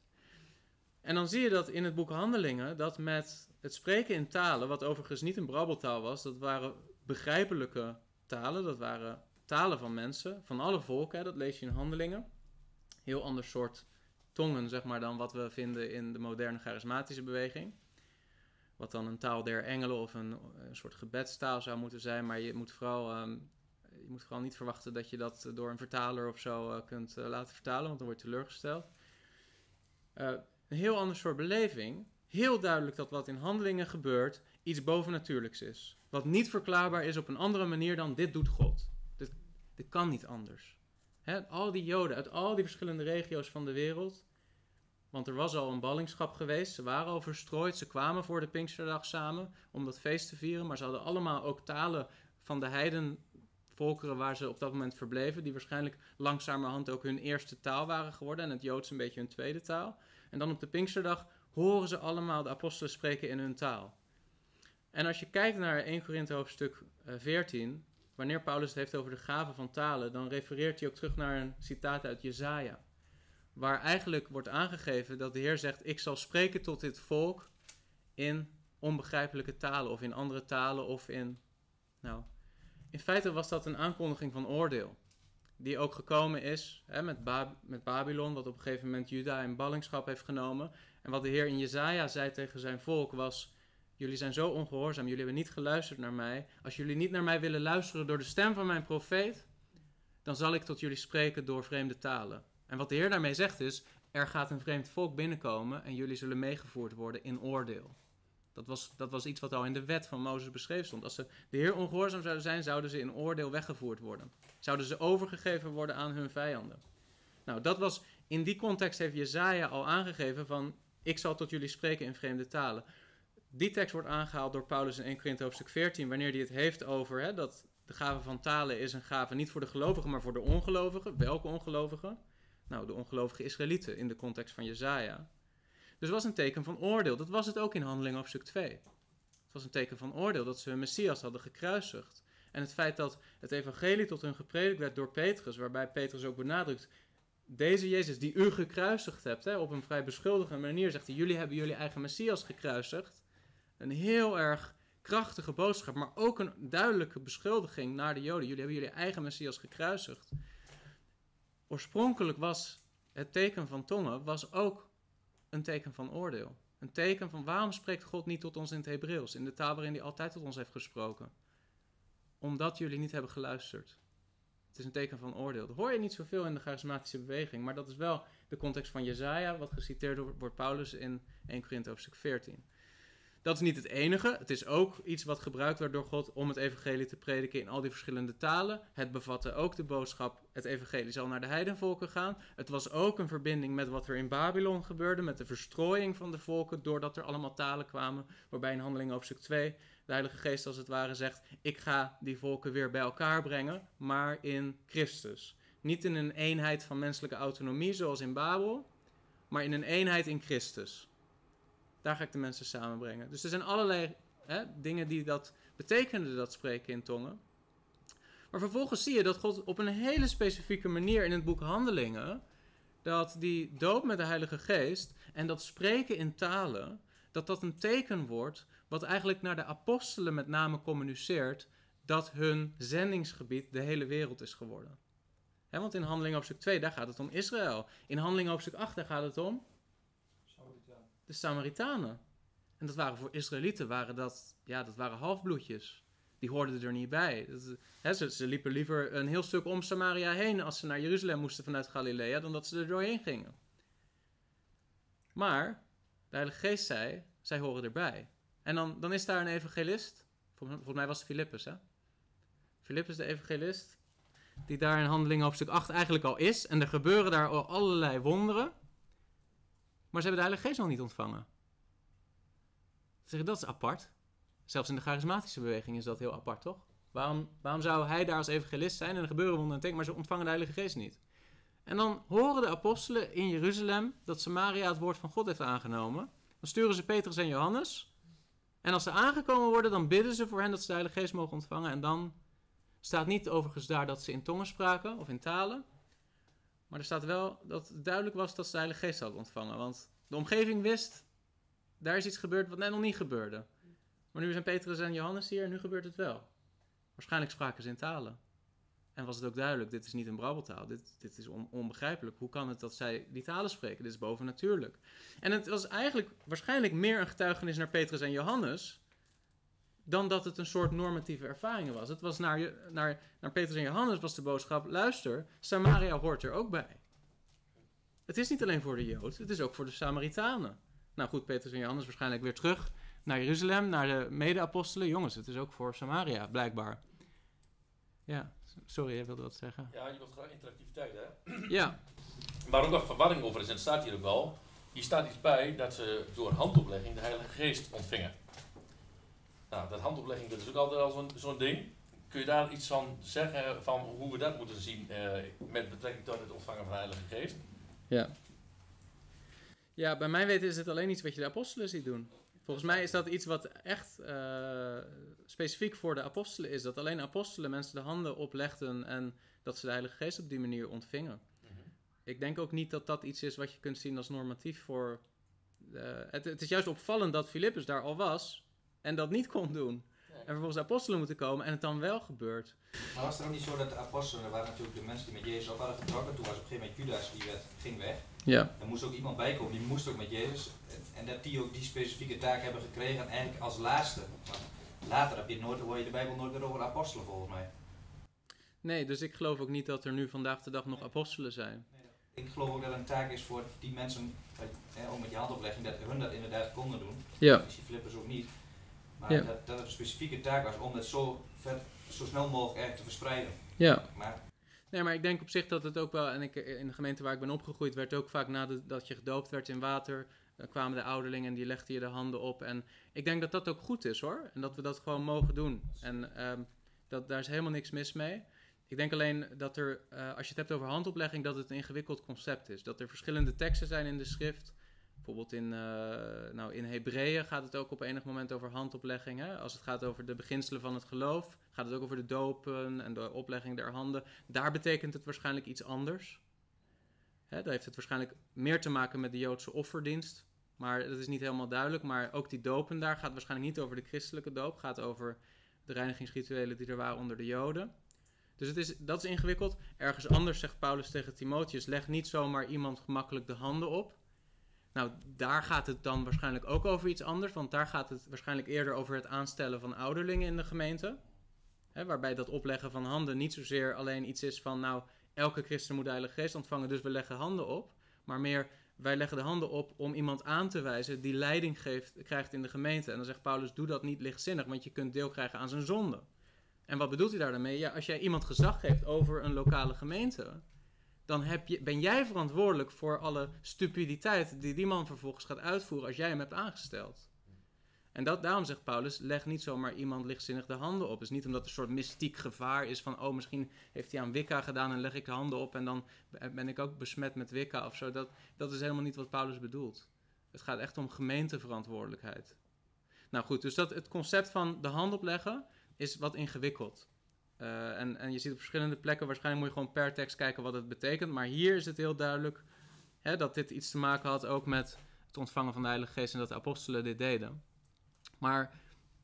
En dan zie je dat in het boek Handelingen, dat met het spreken in talen, wat overigens niet een brabbeltaal was, dat waren begrijpelijke talen, dat waren talen van mensen, van alle volken, hè, dat lees je in Handelingen. Heel ander soort tongen, zeg maar, dan wat we vinden in de moderne charismatische beweging. Wat dan een taal der engelen of een, een soort gebedstaal zou moeten zijn, maar je moet vooral... Um, Je moet vooral niet verwachten dat je dat door een vertaler of zo uh, kunt uh, laten vertalen, want dan word je teleurgesteld. Uh, een heel ander soort beleving. Heel duidelijk dat wat in Handelingen gebeurt iets bovennatuurlijks is. Wat niet verklaarbaar is op een andere manier dan dit doet God. Dit, dit kan niet anders. Hè, al die Joden uit al die verschillende regio's van de wereld. Want er was al een ballingschap geweest. Ze waren al verstrooid. Ze kwamen voor de Pinksterdag samen om dat feest te vieren. Maar ze hadden allemaal ook talen van de heiden volkeren waar ze op dat moment verbleven, die waarschijnlijk langzamerhand ook hun eerste taal waren geworden en het Joods een beetje hun tweede taal. En dan op de Pinksterdag horen ze allemaal de apostelen spreken in hun taal. En als je kijkt naar Eerste Korinthe hoofdstuk veertien, wanneer Paulus het heeft over de gaven van talen, dan refereert hij ook terug naar een citaat uit Jesaja, waar eigenlijk wordt aangegeven dat de Heer zegt, ik zal spreken tot dit volk in onbegrijpelijke talen of in andere talen of in, nou... In feite was dat een aankondiging van oordeel, die ook gekomen is hè, met, Bab- met Babylon, wat op een gegeven moment Juda in ballingschap heeft genomen. En wat de Heer in Jesaja zei tegen zijn volk was, jullie zijn zo ongehoorzaam, jullie hebben niet geluisterd naar mij. Als jullie niet naar mij willen luisteren door de stem van mijn profeet, dan zal ik tot jullie spreken door vreemde talen. En wat de Heer daarmee zegt is, er gaat een vreemd volk binnenkomen en jullie zullen meegevoerd worden in oordeel. Dat was, dat was iets wat al in de wet van Mozes beschreven stond. Als ze de Heer ongehoorzaam zouden zijn, zouden ze in oordeel weggevoerd worden. Zouden ze overgegeven worden aan hun vijanden. Nou, dat was, in die context heeft Jesaja al aangegeven van, ik zal tot jullie spreken in vreemde talen. Die tekst wordt aangehaald door Paulus in Eerste Korinthe hoofdstuk veertien, wanneer hij het heeft over hè, dat de gave van talen is een gave niet voor de gelovigen, maar voor de ongelovigen. Welke ongelovigen? Nou, de ongelovige Israëlieten in de context van Jesaja. Dus het was een teken van oordeel. Dat was het ook in Handelingen hoofdstuk twee. Het was een teken van oordeel dat ze hun Messias hadden gekruisigd. En het feit dat het evangelie tot hun gepredikt werd door Petrus, waarbij Petrus ook benadrukt, deze Jezus die u gekruisigd hebt, hè, op een vrij beschuldigende manier zegt hij, jullie hebben jullie eigen Messias gekruisigd. Een heel erg krachtige boodschap, maar ook een duidelijke beschuldiging naar de Joden. Jullie hebben jullie eigen Messias gekruisigd. Oorspronkelijk was het teken van tongen was ook een teken van oordeel. Een teken van waarom spreekt God niet tot ons in het Hebreeuws, in de taal waarin hij altijd tot ons heeft gesproken. Omdat jullie niet hebben geluisterd. Het is een teken van oordeel. Dat hoor je niet zoveel in de charismatische beweging, maar dat is wel de context van Jesaja, wat geciteerd wordt Paulus in Eerste Korinthe hoofdstuk veertien. Dat is niet het enige. Het is ook iets wat gebruikt werd door God om het evangelie te prediken in al die verschillende talen. Het bevatte ook de boodschap, het evangelie zal naar de heidenvolken gaan. Het was ook een verbinding met wat er in Babylon gebeurde, met de verstrooiing van de volken, doordat er allemaal talen kwamen, waarbij in Handelingen hoofdstuk twee de Heilige Geest als het ware zegt, ik ga die volken weer bij elkaar brengen, maar in Christus. Niet in een eenheid van menselijke autonomie zoals in Babel, maar in een eenheid in Christus. Daar ga ik de mensen samenbrengen. Dus er zijn allerlei hè, dingen die dat betekenen, dat spreken in tongen. Maar vervolgens zie je dat God op een hele specifieke manier in het boek Handelingen, dat die doop met de Heilige Geest en dat spreken in talen, dat dat een teken wordt wat eigenlijk naar de apostelen met name communiceert, dat hun zendingsgebied de hele wereld is geworden. Hè, want in Handelingen hoofdstuk twee, daar gaat het om Israël. In Handelingen hoofdstuk acht, daar gaat het om de Samaritanen. En dat waren voor Israëlieten, waren dat, ja, dat waren halfbloedjes. Die hoorden er niet bij. Dat, hè, ze, ze liepen liever een heel stuk om Samaria heen als ze naar Jeruzalem moesten vanuit Galilea, dan dat ze er doorheen gingen. Maar de Heilige Geest zei, zij horen erbij. En dan, dan is daar een evangelist, volgens, volgens mij was het Filippus, hè? Filippus de evangelist, die daar in Handelingen hoofdstuk acht eigenlijk al is. En er gebeuren daar al allerlei wonderen. Maar ze hebben de Heilige Geest nog niet ontvangen. Ze zeggen, dat is apart. Zelfs in de charismatische beweging is dat heel apart, toch? Waarom, waarom zou hij daar als evangelist zijn en er gebeuren wonderen en tekenen, maar ze ontvangen de Heilige Geest niet? En dan horen de apostelen in Jeruzalem dat Samaria het woord van God heeft aangenomen. Dan sturen ze Petrus en Johannes. En als ze aangekomen worden, dan bidden ze voor hen dat ze de Heilige Geest mogen ontvangen. En dan staat niet overigens daar dat ze in tongen spraken of in talen. Maar er staat wel dat het duidelijk was dat ze de Heilige Geest hadden ontvangen. Want de omgeving wist, daar is iets gebeurd wat net nog niet gebeurde. Maar nu zijn Petrus en Johannes hier en nu gebeurt het wel. Waarschijnlijk spraken ze in talen. En was het ook duidelijk, dit is niet een brabbeltaal, dit, dit is on, onbegrijpelijk. Hoe kan het dat zij die talen spreken? Dit is bovennatuurlijk. En het was eigenlijk waarschijnlijk meer een getuigenis naar Petrus en Johannes, dan dat het een soort normatieve ervaringen was. Het was naar, naar, naar Petrus en Johannes was de boodschap, luister, Samaria hoort er ook bij. Het is niet alleen voor de Jood, het is ook voor de Samaritanen. Nou goed, Petrus en Johannes waarschijnlijk weer terug naar Jeruzalem, naar de mede-apostelen. Jongens, het is ook voor Samaria, blijkbaar. Ja, sorry, jij wilde wat zeggen. Ja, je wilt graag interactiviteit, hè? Ja. Waar ook nog verwarring over is, en het staat hier ook al, hier staat iets bij dat ze door handoplegging de Heilige Geest ontvingen. Nou, dat handoplegging, dat is ook altijd al zo'n zo'n ding. Kun je daar iets van zeggen, van hoe we dat moeten zien uh, met betrekking tot het ontvangen van de Heilige Geest? Ja. Ja, bij mijn weten is het alleen iets wat je de apostelen ziet doen. Volgens mij is dat iets wat echt uh, specifiek voor de apostelen is. Dat alleen apostelen mensen de handen oplegden en dat ze de Heilige Geest op die manier ontvingen. Mm-hmm. Ik denk ook niet dat dat iets is wat je kunt zien als normatief voor... Uh, het, het is juist opvallend dat Filippus daar al was en dat niet kon doen. Ja. En vervolgens de apostelen moeten komen en het dan wel gebeurt. Maar was het ook niet zo dat de apostelen, er waren natuurlijk de mensen die met Jezus op hadden getrokken. Toen was op een gegeven moment Judas, die werd, ging weg. Ja. Er moest ook iemand bij komen, die moest ook met Jezus. En, en dat die ook die specifieke taak hebben gekregen, eigenlijk als laatste. Maar later heb je nooit, hoor je de Bijbel nooit meer over de apostelen volgens mij. Nee, dus ik geloof ook niet dat er nu vandaag de dag nog nee. apostelen zijn. Nee, ik geloof ook dat het een taak is voor die mensen, eh, ook met je handoplegging, dat hun dat inderdaad konden doen. Ja. Dus die Filippus ook niet. Maar ja. dat, dat het een specifieke taak was om het zo, ver, zo snel mogelijk eigenlijk te verspreiden. Ja. Maar, nee, maar ik denk op zich dat het ook wel, en ik, in de gemeente waar ik ben opgegroeid, werd ook vaak nadat je gedoopt werd in water, dan kwamen de ouderlingen en die legden je de handen op. En ik denk dat dat ook goed is hoor. En dat we dat gewoon mogen doen. En um, dat, daar is helemaal niks mis mee. Ik denk alleen dat er, uh, als je het hebt over handoplegging, dat het een ingewikkeld concept is. Dat er verschillende teksten zijn in de schrift. Bijvoorbeeld in, uh, nou, in Hebreeën gaat het ook op enig moment over handoplegging. Hè? Als het gaat over de beginselen van het geloof, gaat het ook over de dopen en de oplegging der handen. Daar betekent het waarschijnlijk iets anders. Hè? Daar heeft het waarschijnlijk meer te maken met de Joodse offerdienst. Maar dat is niet helemaal duidelijk. Maar ook die dopen daar gaat waarschijnlijk niet over de christelijke doop. Gaat over de reinigingsrituelen die er waren onder de Joden. Dus het is, dat is ingewikkeld. Ergens anders zegt Paulus tegen Timotheus, leg niet zomaar iemand gemakkelijk de handen op. Nou, daar gaat het dan waarschijnlijk ook over iets anders, want daar gaat het waarschijnlijk eerder over het aanstellen van ouderlingen in de gemeente. Hè, waarbij dat opleggen van handen niet zozeer alleen iets is van, nou, elke christen moet de Heilige Geest ontvangen, dus we leggen handen op. Maar meer, wij leggen de handen op om iemand aan te wijzen die leiding geeft, krijgt in de gemeente. En dan zegt Paulus, doe dat niet lichtzinnig, want je kunt deel krijgen aan zijn zonde. En wat bedoelt hij daar dan mee? Ja, als jij iemand gezag geeft over een lokale gemeente, dan heb je, ben jij verantwoordelijk voor alle stupiditeit die die man vervolgens gaat uitvoeren als jij hem hebt aangesteld. En dat, daarom zegt Paulus, leg niet zomaar iemand lichtzinnig de handen op. Het is niet omdat er een soort mystiek gevaar is van, oh, misschien heeft hij aan Wicca gedaan en leg ik de handen op en dan ben ik ook besmet met Wicca of zo. Dat, dat is helemaal niet wat Paulus bedoelt. Het gaat echt om gemeenteverantwoordelijkheid. Nou goed, dus dat, het concept van de hand opleggen is wat ingewikkeld. Uh, en, en je ziet op verschillende plekken, waarschijnlijk moet je gewoon per tekst kijken wat het betekent. Maar hier is het heel duidelijk hè, dat dit iets te maken had ook met het ontvangen van de Heilige Geest en dat de apostelen dit deden. Maar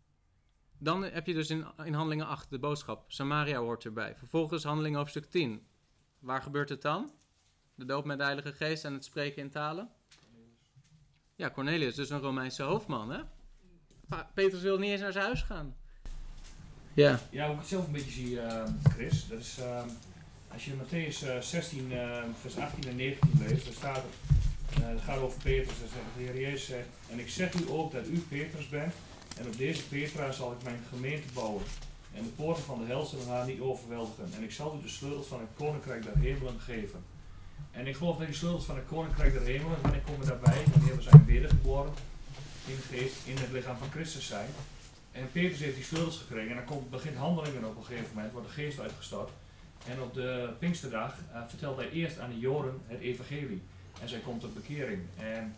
dan heb je dus in, in Handelingen acht de boodschap. Samaria hoort erbij. Vervolgens Handelingen hoofdstuk tien. Waar gebeurt het dan? De doop met de Heilige Geest en het spreken in talen? Ja, Cornelius, dus een Romeinse hoofdman, hè? Pa- Petrus wil niet eens naar zijn huis gaan. Ja. Ja, hoe ik het zelf een beetje zie, uh, Chris, dat is, uh, als je Mattheüs uh, zestien, uh, vers achttien en negentien leest, dan staat het, uh, het gaat over Petrus, dan zegt de Heer Jezus zegt, en ik zeg u ook dat u Petrus bent, en op deze Petra zal ik mijn gemeente bouwen, en de poorten van de hel zullen haar niet overweldigen, en ik zal u de sleutels van het koninkrijk der hemelen geven. En ik geloof dat die sleutels van het koninkrijk der hemelen, wanneer komen daarbij, wanneer we zijn wedergeboren, in de geest, in het lichaam van Christus zijn. En Petrus heeft die sleutels gekregen en dan komt, begint Handelingen op een gegeven moment, wordt de geest uitgestort. En op de Pinksterdag uh, vertelt hij eerst aan de Joden het evangelie. En zij komt tot bekering. En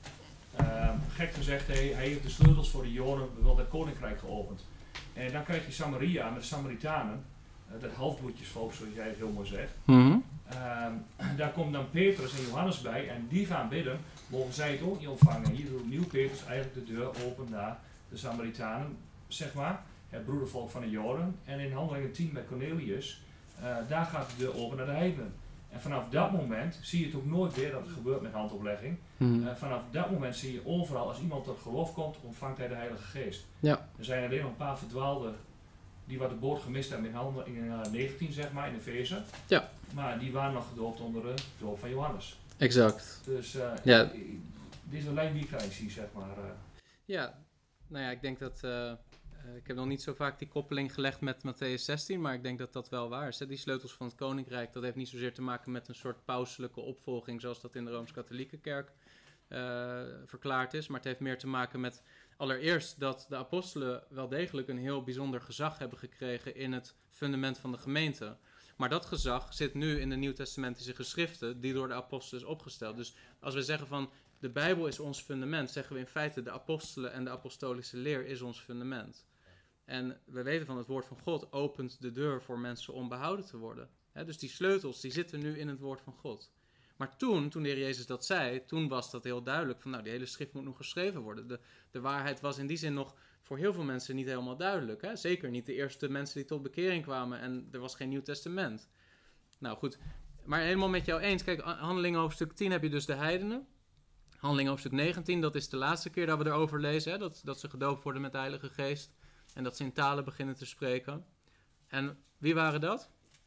Uh, gek gezegd, hij, hij heeft de sleutels voor de Joden, wil het koninkrijk geopend. En dan krijg je Samaria met de Samaritanen, uh, dat halfbloedjesvolk zoals jij het heel mooi zegt. Mm-hmm. Uh, daar komt dan Petrus en Johannes bij en die gaan bidden, mogen zij het ook niet ontvangen. Hier doet opnieuw Petrus eigenlijk de deur open naar de Samaritanen, zeg maar, het broedervolk van de Joden. En in Handelingen tien met Cornelius, uh, daar gaat de deur open naar de heidenen. En vanaf dat moment zie je het ook nooit weer dat het gebeurt met handoplegging. Mm-hmm. Uh, vanaf dat moment zie je overal, als iemand tot geloof komt, ontvangt hij de Heilige Geest. Ja. Er zijn alleen nog een paar verdwaalden die wat de boot gemist hebben in Handelingen uh, negentien, zeg maar, in Efeze. Ja. Maar die waren nog gedoopt onder de doop van Johannes. Exact. Dus uh, Ja. dit is een lijn die ik eigenlijk zie, zeg maar. Uh. Ja, nou ja, ik denk dat... Uh, uh, ik heb nog niet zo vaak die koppeling gelegd met Mattheüs zestien, maar ik denk dat dat wel waar is. Hè? Die sleutels van het koninkrijk, dat heeft niet zozeer te maken met een soort pauselijke opvolging, zoals dat in de Rooms-Katholieke kerk uh, verklaard is. Maar het heeft meer te maken met allereerst dat de apostelen wel degelijk een heel bijzonder gezag hebben gekregen in het fundament van de gemeente. Maar dat gezag zit nu in de Nieuwtestamentische geschriften die door de apostelen is opgesteld. Dus als we zeggen van de Bijbel is ons fundament, zeggen we in feite de apostelen en de apostolische leer is ons fundament. En we weten van het woord van God opent de deur voor mensen om behouden te worden. He, dus die sleutels die zitten nu in het woord van God. Maar toen, toen de Heer Jezus dat zei, toen was dat heel duidelijk van nou die hele schrift moet nog geschreven worden. De, de waarheid was in die zin nog voor heel veel mensen niet helemaal duidelijk. Hè? Zeker niet de eerste mensen die tot bekering kwamen en er was geen Nieuw Testament. Nou goed, maar helemaal met jou eens. Kijk, Handelingen hoofdstuk tien heb je dus de heidenen. Handelingen hoofdstuk negentien, dat is de laatste keer dat we erover lezen. Hè? Dat, dat ze gedoopt worden met de Heilige Geest. En dat ze in talen beginnen te spreken. En wie waren dat?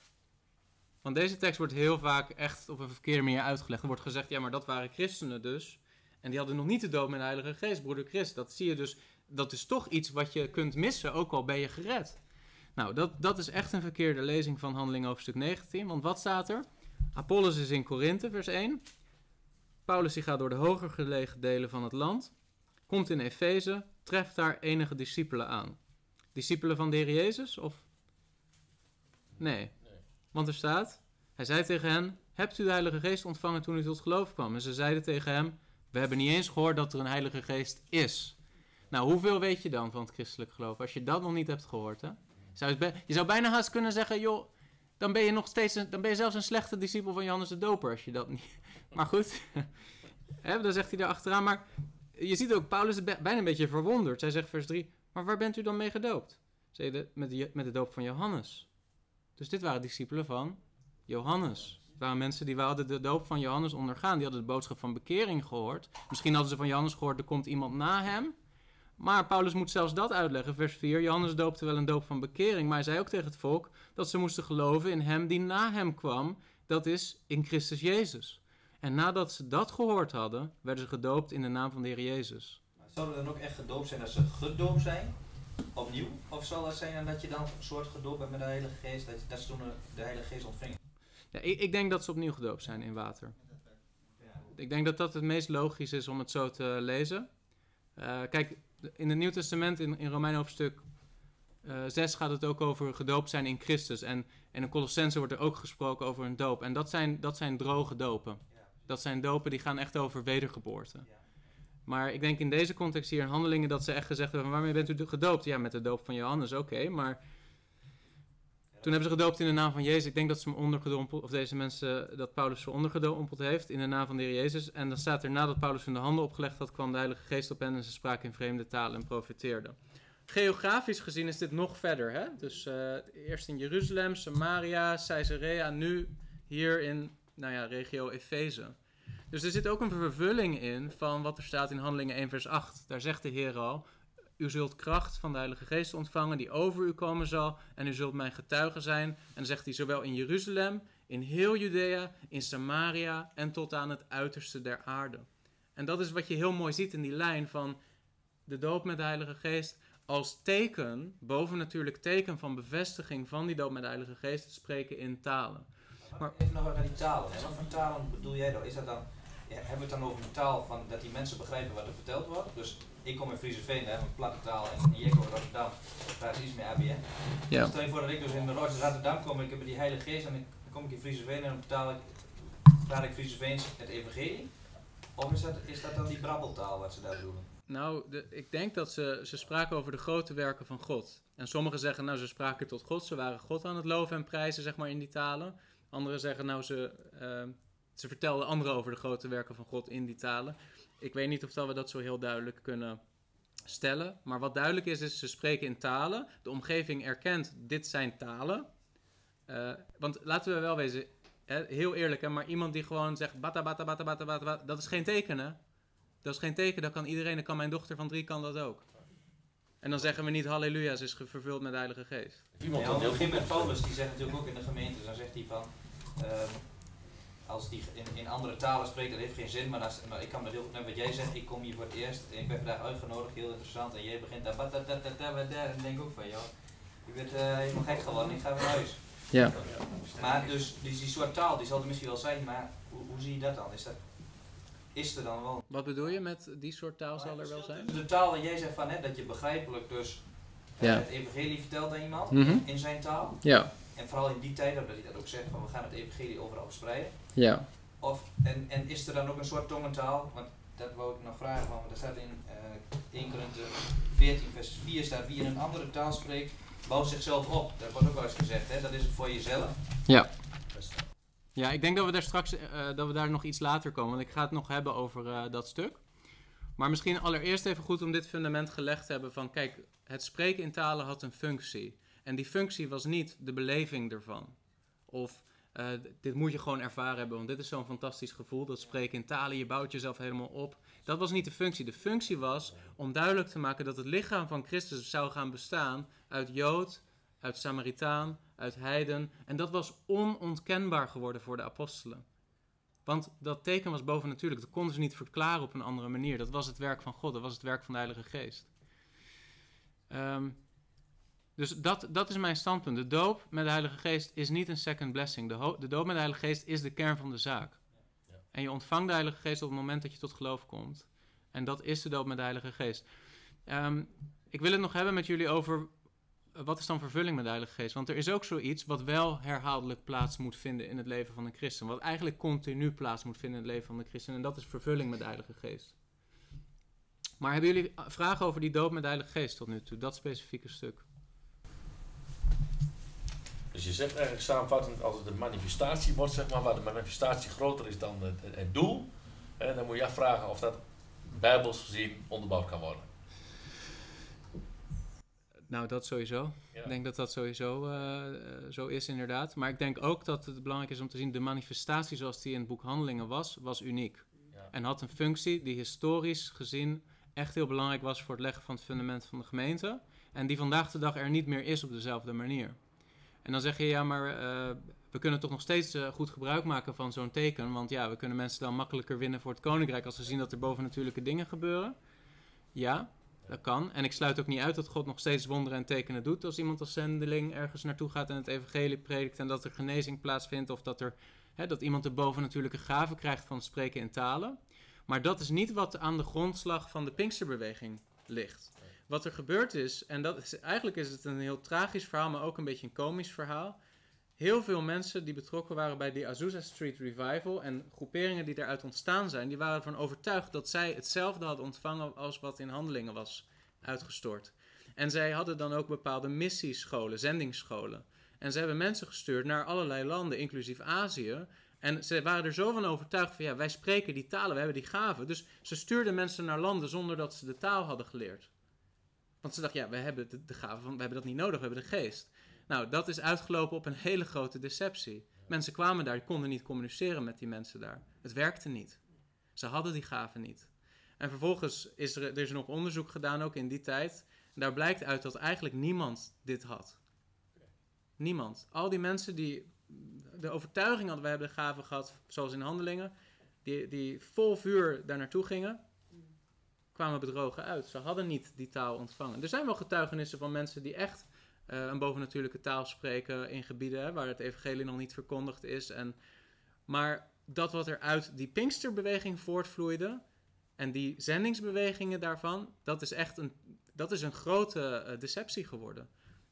Want deze tekst wordt heel vaak echt op een verkeerde manier uitgelegd. Er wordt gezegd, ja maar dat waren christenen dus. En die hadden nog niet de doop met de Heilige Geest, broeder Christ. Dat zie je dus, dat is toch iets wat je kunt missen, ook al ben je gered. Nou, dat, dat is echt een verkeerde lezing van Handelingen hoofdstuk negentien. Want wat staat er? Apollos is in Korinthe, vers één. Paulus die gaat door de hoger gelegen delen van het land. Komt in Efeze, treft daar enige discipelen aan. Discipelen van de Heer Jezus? Of? Nee. nee. Want er staat, hij zei tegen hen, hebt u de Heilige Geest ontvangen toen u tot geloof kwam? En ze zeiden tegen hem, we hebben niet eens gehoord dat er een Heilige Geest is. Nou, hoeveel weet je dan van het christelijk geloof? Als je dat nog niet hebt gehoord, hè? Zou je, bij, je zou bijna haast kunnen zeggen, joh, dan ben je nog steeds, een, dan ben je zelfs een slechte discipel van Johannes de Doper, als je dat niet... Maar goed, hè, dan zegt hij daar achteraan, maar je ziet ook, Paulus is bijna een beetje verwonderd. Zij zegt vers drie, maar waar bent u dan mee gedoopt? Zeiden met de, met de doop van Johannes. Dus dit waren discipelen van Johannes. Het waren mensen die hadden de doop van Johannes ondergaan. Die hadden de boodschap van bekering gehoord. Misschien hadden ze van Johannes gehoord, er komt iemand na hem. Maar Paulus moet zelfs dat uitleggen. Vers vier, Johannes doopte wel een doop van bekering. Maar hij zei ook tegen het volk dat ze moesten geloven in hem die na hem kwam. Dat is in Christus Jezus. En nadat ze dat gehoord hadden, werden ze gedoopt in de naam van de Heer Jezus. Zouden er dan ook echt gedoopt zijn dat ze gedoopt zijn? Opnieuw? Of zal het zijn dat je dan een soort gedoopt bent met de Heilige Geest, dat, dat ze toen de Heilige Geest ontvingen? Ja, ik, ik denk dat ze opnieuw gedoopt zijn in water. Ik denk dat dat het meest logisch is om het zo te lezen. Uh, kijk, in het Nieuw Testament, in, in Romeinen hoofdstuk uh, zes gaat het ook over gedoopt zijn in Christus. En, en in Colossense wordt er ook gesproken over een doop. En dat zijn, dat zijn droge dopen. Dat zijn dopen die gaan echt over wedergeboorte. Maar ik denk in deze context hier in Handelingen dat ze echt gezegd hebben, waarmee bent u gedoopt? Ja, met de doop van Johannes, oké, okay, maar toen hebben ze gedoopt in de naam van Jezus. Ik denk dat ze hem ondergedompeld, of deze mensen, dat Paulus ze ondergedompeld heeft in de naam van de Heer Jezus. En dan staat er, nadat Paulus hun de handen opgelegd had, kwam de Heilige Geest op hen en ze spraken in vreemde talen en profeteerden. Geografisch gezien is dit nog verder, hè? Dus uh, eerst in Jeruzalem, Samaria, Caesarea, nu hier in, nou ja, regio Efeze. Dus er zit ook een vervulling in van wat er staat in Handelingen één vers acht. Daar zegt de Heer al, u zult kracht van de Heilige Geest ontvangen die over u komen zal en u zult mijn getuige zijn. En dan zegt hij zowel in Jeruzalem, in heel Judea, in Samaria en tot aan het uiterste der aarde. En dat is wat je heel mooi ziet in die lijn van de doop met de Heilige Geest als teken, bovennatuurlijk teken van bevestiging van die doop met de Heilige Geest, spreken in talen. Maar even nog naar die talen. Hè? Wat voor talen bedoel jij dan? Is dat dan, ja, hebben we het dan over een taal van dat die mensen begrijpen wat er verteld wordt? Dus ik kom in Frieseveen, hè, een platte taal, en jij komt in Rotterdam, praat iets meer A B N. Ja. Stel je voor dat ik dus in Rotterdam kom, ik heb die Heilige Geest en dan kom ik in Frieseveen en dan betaal ik, praat ik Frieseveens het evangelie. Of is dat, is dat dan die brabbeltaal wat ze daar bedoelen? Nou, de, ik denk dat ze, ze spraken over de grote werken van God. En sommigen zeggen, nou, ze spraken tot God. Ze waren God aan het loven en prijzen, zeg maar, in die talen. Anderen zeggen, nou, ze, uh, ze vertelden anderen over de grote werken van God in die talen. Ik weet niet of dat we dat zo heel duidelijk kunnen stellen. Maar wat duidelijk is, is ze spreken in talen. De omgeving erkent, dit zijn talen. Uh, want laten we wel wezen, hè, heel eerlijk, hè, maar iemand die gewoon zegt, bata, bata, bata, bata, bata, bata, dat is geen teken, hè? Dat is geen teken, dat kan iedereen, dat kan mijn dochter van drie, kan dat ook. En dan zeggen we niet, halleluja, ze is vervuld met de Heilige Geest. Ja, op het begin met Paulus, die zegt natuurlijk ook in de gemeente, dan zegt hij van, um, als die in, in andere talen spreekt, dat heeft geen zin, maar, als, maar ik kan me heel goed naar wat jij zegt, ik kom hier voor het eerst, en ik ben vandaag uitgenodigd, heel interessant, en jij begint daar, en dan denk ik ook van, joh, je bent uh, helemaal gek geworden, ik ga weer naar huis. Ja. Maar dus, dus die soort taal, die zal er misschien wel zijn, maar hoe, hoe zie je dat dan? Is dat... Is er dan wel... Wat bedoel je met die soort taal zal er wel zijn? De taal dat jij zegt van, hè, dat je begrijpelijk dus ja. het evangelie vertelt aan iemand, mm-hmm. in zijn taal. Ja. En vooral in die tijd, dat hij dat ook zegt, van we gaan het evangelie overal verspreiden. Ja. Of, en, en is er dan ook een soort tongentaal, want dat wou ik nog vragen, want er staat in uh, één Korinthe veertien vers vier, staat wie in een andere taal spreekt, bouwt zichzelf op. Dat wordt ook wel eens gezegd, hè? Dat is het voor jezelf. Ja. Ja, ik denk dat we daar straks uh, dat we daar nog iets later komen, want ik ga het nog hebben over uh, dat stuk. Maar misschien allereerst even goed om dit fundament gelegd te hebben van, kijk, het spreken in talen had een functie. En die functie was niet de beleving ervan. Of uh, dit moet je gewoon ervaren hebben, want dit is zo'n fantastisch gevoel, dat spreken in talen, je bouwt jezelf helemaal op. Dat was niet de functie. De functie was om duidelijk te maken dat het lichaam van Christus zou gaan bestaan uit Jood, uit Samaritaan, uit heiden. En dat was onontkenbaar geworden voor de apostelen. Want dat teken was bovennatuurlijk. Dat konden ze niet verklaren op een andere manier. Dat was het werk van God. Dat was het werk van de Heilige Geest. Um, dus dat, dat is mijn standpunt. De doop met de Heilige Geest is niet een second blessing. De, ho- de doop met de Heilige Geest is de kern van de zaak. Ja. En je ontvangt de Heilige Geest op het moment dat je tot geloof komt. En dat is de doop met de Heilige Geest. Um, ik wil het nog hebben met jullie over... Wat is dan vervulling met de Heilige Geest? Want er is ook zoiets wat wel herhaaldelijk plaats moet vinden in het leven van een christen. Wat eigenlijk continu plaats moet vinden in het leven van een christen. En dat is vervulling met de Heilige Geest. Maar hebben jullie vragen over die doop met de Heilige Geest tot nu toe? Dat specifieke stuk. Dus je zegt eigenlijk samenvattend, als het een manifestatie wordt, zeg maar, waar de manifestatie groter is dan het, het doel. En dan moet je afvragen of dat bijbels gezien onderbouwd kan worden. Nou, dat sowieso. Ja. Ik denk dat dat sowieso uh, zo is inderdaad. Maar ik denk ook dat het belangrijk is om te zien... de manifestatie zoals die in het boek Handelingen was, was uniek. Ja. En had een functie die historisch gezien echt heel belangrijk was... voor het leggen van het fundament van de gemeente. En die vandaag de dag er niet meer is op dezelfde manier. En dan zeg je, ja, maar uh, we kunnen toch nog steeds uh, goed gebruik maken van zo'n teken. Want ja, we kunnen mensen dan makkelijker winnen voor het koninkrijk... als we zien dat er bovennatuurlijke dingen gebeuren. Ja... Dat kan. En ik sluit ook niet uit dat God nog steeds wonderen en tekenen doet als iemand als zendeling ergens naartoe gaat en het evangelie predikt en dat er genezing plaatsvindt of dat, er, hè, dat iemand de bovennatuurlijke gave krijgt van spreken in talen. Maar dat is niet wat aan de grondslag van de Pinksterbeweging ligt. Wat er gebeurd is, en dat is, eigenlijk is het een heel tragisch verhaal, maar ook een beetje een komisch verhaal. Heel veel mensen die betrokken waren bij die Azusa Street Revival en groeperingen die daaruit ontstaan zijn, die waren ervan overtuigd dat zij hetzelfde hadden ontvangen als wat in Handelingen was uitgestort. En zij hadden dan ook bepaalde missiescholen, zendingsscholen. En ze hebben mensen gestuurd naar allerlei landen, inclusief Azië. En ze waren er zo van overtuigd van ja, wij spreken die talen, we hebben die gaven. Dus ze stuurden mensen naar landen zonder dat ze de taal hadden geleerd. Want ze dachten, ja, we hebben de, de gaven, van, we hebben dat niet nodig, we hebben de geest. Nou, dat is uitgelopen op een hele grote deceptie. Mensen kwamen daar, konden niet communiceren met die mensen daar. Het werkte niet. Ze hadden die gaven niet. En vervolgens is er, er is nog onderzoek gedaan, ook in die tijd. En daar blijkt uit dat eigenlijk niemand dit had. Niemand. Al die mensen die de overtuiging hadden, we hebben de gaven gehad, zoals in Handelingen, die, die vol vuur daar naartoe gingen, kwamen bedrogen uit. Ze hadden niet die taal ontvangen. Er zijn wel getuigenissen van mensen die echt uh, een bovennatuurlijke taal spreken in gebieden hè, waar het evangelie nog niet verkondigd is. En, maar dat wat er uit die Pinksterbeweging voortvloeide en die zendingsbewegingen daarvan, dat is echt een, dat is een grote uh, deceptie geworden.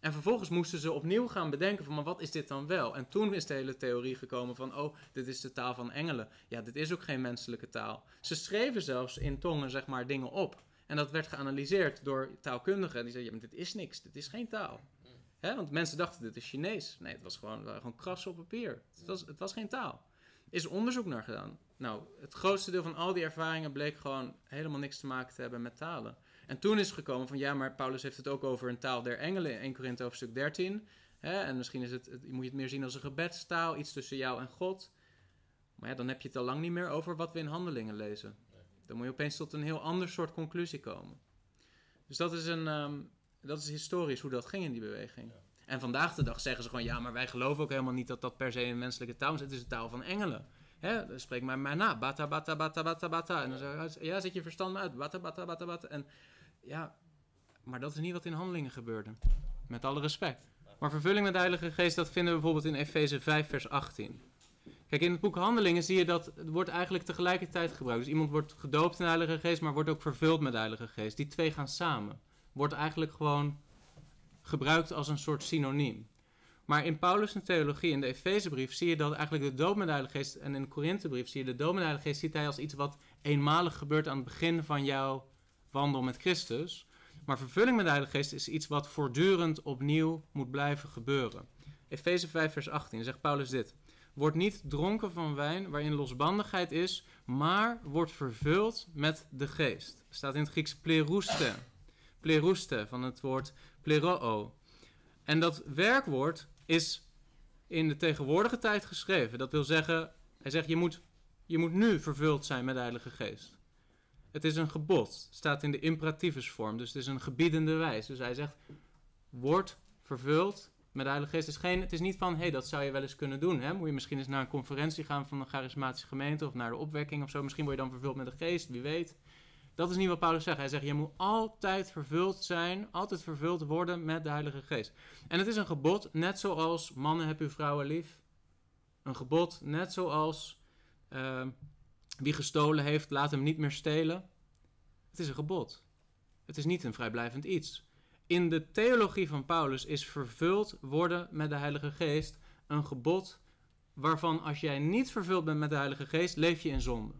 En vervolgens moesten ze opnieuw gaan bedenken van, maar wat is dit dan wel? En toen is de hele theorie gekomen van, oh, dit is de taal van engelen. Ja, dit is ook geen menselijke taal. Ze schreven zelfs in tongen, zeg maar, dingen op. En dat werd geanalyseerd door taalkundigen. Die zeiden, ja, maar dit is niks, dit is geen taal. Hè? Want mensen dachten, dit is Chinees. Nee, het was gewoon, het waren gewoon krassen op papier. Het was, het was geen taal. Er is onderzoek naar gedaan. Nou, het grootste deel van al die ervaringen bleek gewoon helemaal niks te maken te hebben met talen. En toen is gekomen van, ja, maar Paulus heeft het ook over een taal der engelen in Eerste Korinthe hoofdstuk dertien. Hè? En misschien is het, het, moet je het meer zien als een gebedstaal, iets tussen jou en God. Maar ja, dan heb je het al lang niet meer over wat we in Handelingen lezen. Dan moet je opeens tot een heel ander soort conclusie komen. Dus dat is, een, um, dat is historisch hoe dat ging in die beweging. Ja. En vandaag de dag zeggen ze gewoon, ja, maar wij geloven ook helemaal niet dat dat per se een menselijke taal is. Het is de taal van engelen. Hè, dan spreek maar mij na. Bata, bata, bata, bata, bata. En dan zeg je, ja, zet je verstand maar uit. Bata, bata, bata, bata. En ja, maar dat is niet wat in Handelingen gebeurde. Met alle respect. Maar vervulling met de Heilige Geest, dat vinden we bijvoorbeeld in Efeze vijf, vers achttien. Kijk, in het boek Handelingen zie je dat het wordt eigenlijk tegelijkertijd gebruikt. Dus iemand wordt gedoopt in de Heilige Geest, maar wordt ook vervuld met de Heilige Geest. Die twee gaan samen. Wordt eigenlijk gewoon gebruikt als een soort synoniem. Maar in Paulus' theologie, in de Efezebrief, zie je dat eigenlijk de doop met de Heilige Geest, en in de Korinthebrief zie je de doop met de Heilige Geest, ziet hij als iets wat eenmalig gebeurt aan het begin van jouw wandel met Christus. Maar vervulling met de Heilige Geest is iets wat voortdurend opnieuw moet blijven gebeuren. Efeze vijf, vers achttien zegt Paulus dit. Word niet dronken van wijn waarin losbandigheid is, maar wordt vervuld met de geest. Er staat in het Grieks plerouste. Plerouste, van het woord pleroo. En dat werkwoord is in de tegenwoordige tijd geschreven. Dat wil zeggen, hij zegt, je moet, je moet nu vervuld zijn met de Heilige Geest. Het is een gebod. Het staat in de imperativusvorm, dus het is een gebiedende wijs. Dus hij zegt, word vervuld met de Heilige Geest. Het is, geen, het is niet van, hé, hey, dat zou je wel eens kunnen doen. Hè? Moet je misschien eens naar een conferentie gaan van een charismatische gemeente of naar de opwekking of zo. Misschien word je dan vervuld met de Geest, wie weet. Dat is niet wat Paulus zegt. Hij zegt, je moet altijd vervuld zijn, altijd vervuld worden met de Heilige Geest. En het is een gebod, net zoals mannen heb uw vrouwen lief. Een gebod, net zoals uh, wie gestolen heeft, laat hem niet meer stelen. Het is een gebod. Het is niet een vrijblijvend iets. In de theologie van Paulus is vervuld worden met de Heilige Geest een gebod waarvan als jij niet vervuld bent met de Heilige Geest, leef je in zonde.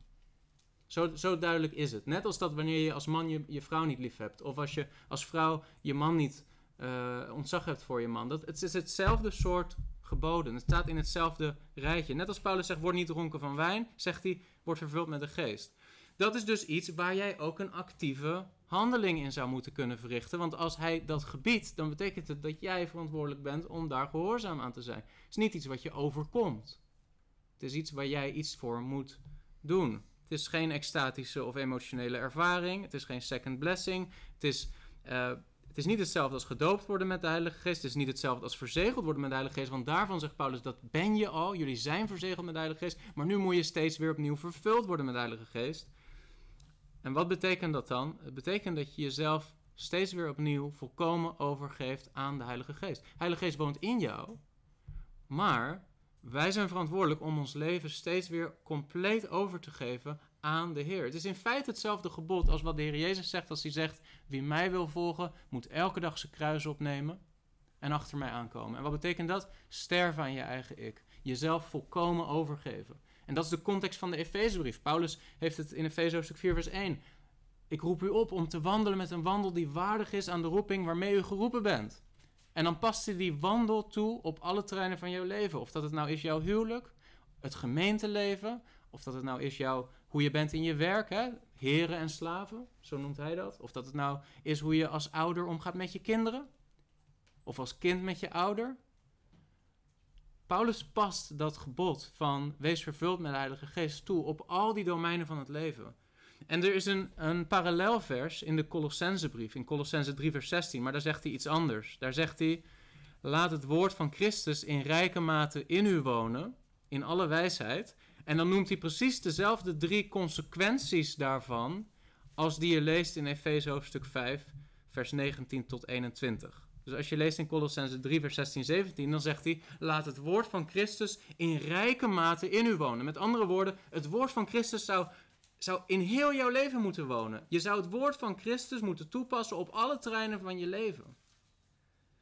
Zo, zo duidelijk is het. Net als dat wanneer je als man je, je vrouw niet lief hebt. Of als je als vrouw je man niet uh, ontzag hebt voor je man. Dat, het is hetzelfde soort geboden. Het staat in hetzelfde rijtje. Net als Paulus zegt, word niet dronken van wijn, zegt hij, word vervuld met de geest. Dat is dus iets waar jij ook een actieve handeling in zou moeten kunnen verrichten. Want als hij dat gebiedt, dan betekent het dat jij verantwoordelijk bent om daar gehoorzaam aan te zijn. Het is niet iets wat je overkomt. Het is iets waar jij iets voor moet doen. Het is geen extatische of emotionele ervaring. Het is geen second blessing. Het is, uh, het is niet hetzelfde als gedoopt worden met de Heilige Geest. Het is niet hetzelfde als verzegeld worden met de Heilige Geest. Want daarvan zegt Paulus, dat ben je al. Jullie zijn verzegeld met de Heilige Geest. Maar nu moet je steeds weer opnieuw vervuld worden met de Heilige Geest. En wat betekent dat dan? Het betekent dat je jezelf steeds weer opnieuw volkomen overgeeft aan de Heilige Geest. De Heilige Geest woont in jou. Maar wij zijn verantwoordelijk om ons leven steeds weer compleet over te geven aan de Heer. Het is in feite hetzelfde gebod als wat de Heer Jezus zegt als hij zegt, wie mij wil volgen, moet elke dag zijn kruis opnemen en achter mij aankomen. En wat betekent dat? Sterven aan je eigen ik. Jezelf volkomen overgeven. En dat is de context van de Efezebrief. Paulus heeft het in Efeze hoofdstuk vier vers één. Ik roep u op om te wandelen met een wandel die waardig is aan de roeping waarmee u geroepen bent. En dan past hij die wandel toe op alle terreinen van jouw leven. Of dat het nou is jouw huwelijk, het gemeenteleven, of dat het nou is jouw, hoe je bent in je werk, hè? Heren en slaven, zo noemt hij dat. Of dat het nou is hoe je als ouder omgaat met je kinderen, of als kind met je ouder. Paulus past dat gebod van wees vervuld met de Heilige Geest toe op al die domeinen van het leven. En er is een, een parallelvers in de Colossensebrief, in Colossense drie vers zestien, maar daar zegt hij iets anders. Daar zegt hij, laat het woord van Christus in rijke mate in u wonen, in alle wijsheid. En dan noemt hij precies dezelfde drie consequenties daarvan als die je leest in Efeze hoofdstuk vijf, vers negentien tot eenentwintig. Dus als je leest in Colossense drie, vers zestien, zeventien, dan zegt hij, laat het woord van Christus in rijke mate in u wonen. Met andere woorden, het woord van Christus zou, zou in heel jouw leven moeten wonen. Je zou het woord van Christus moeten toepassen op alle terreinen van je leven.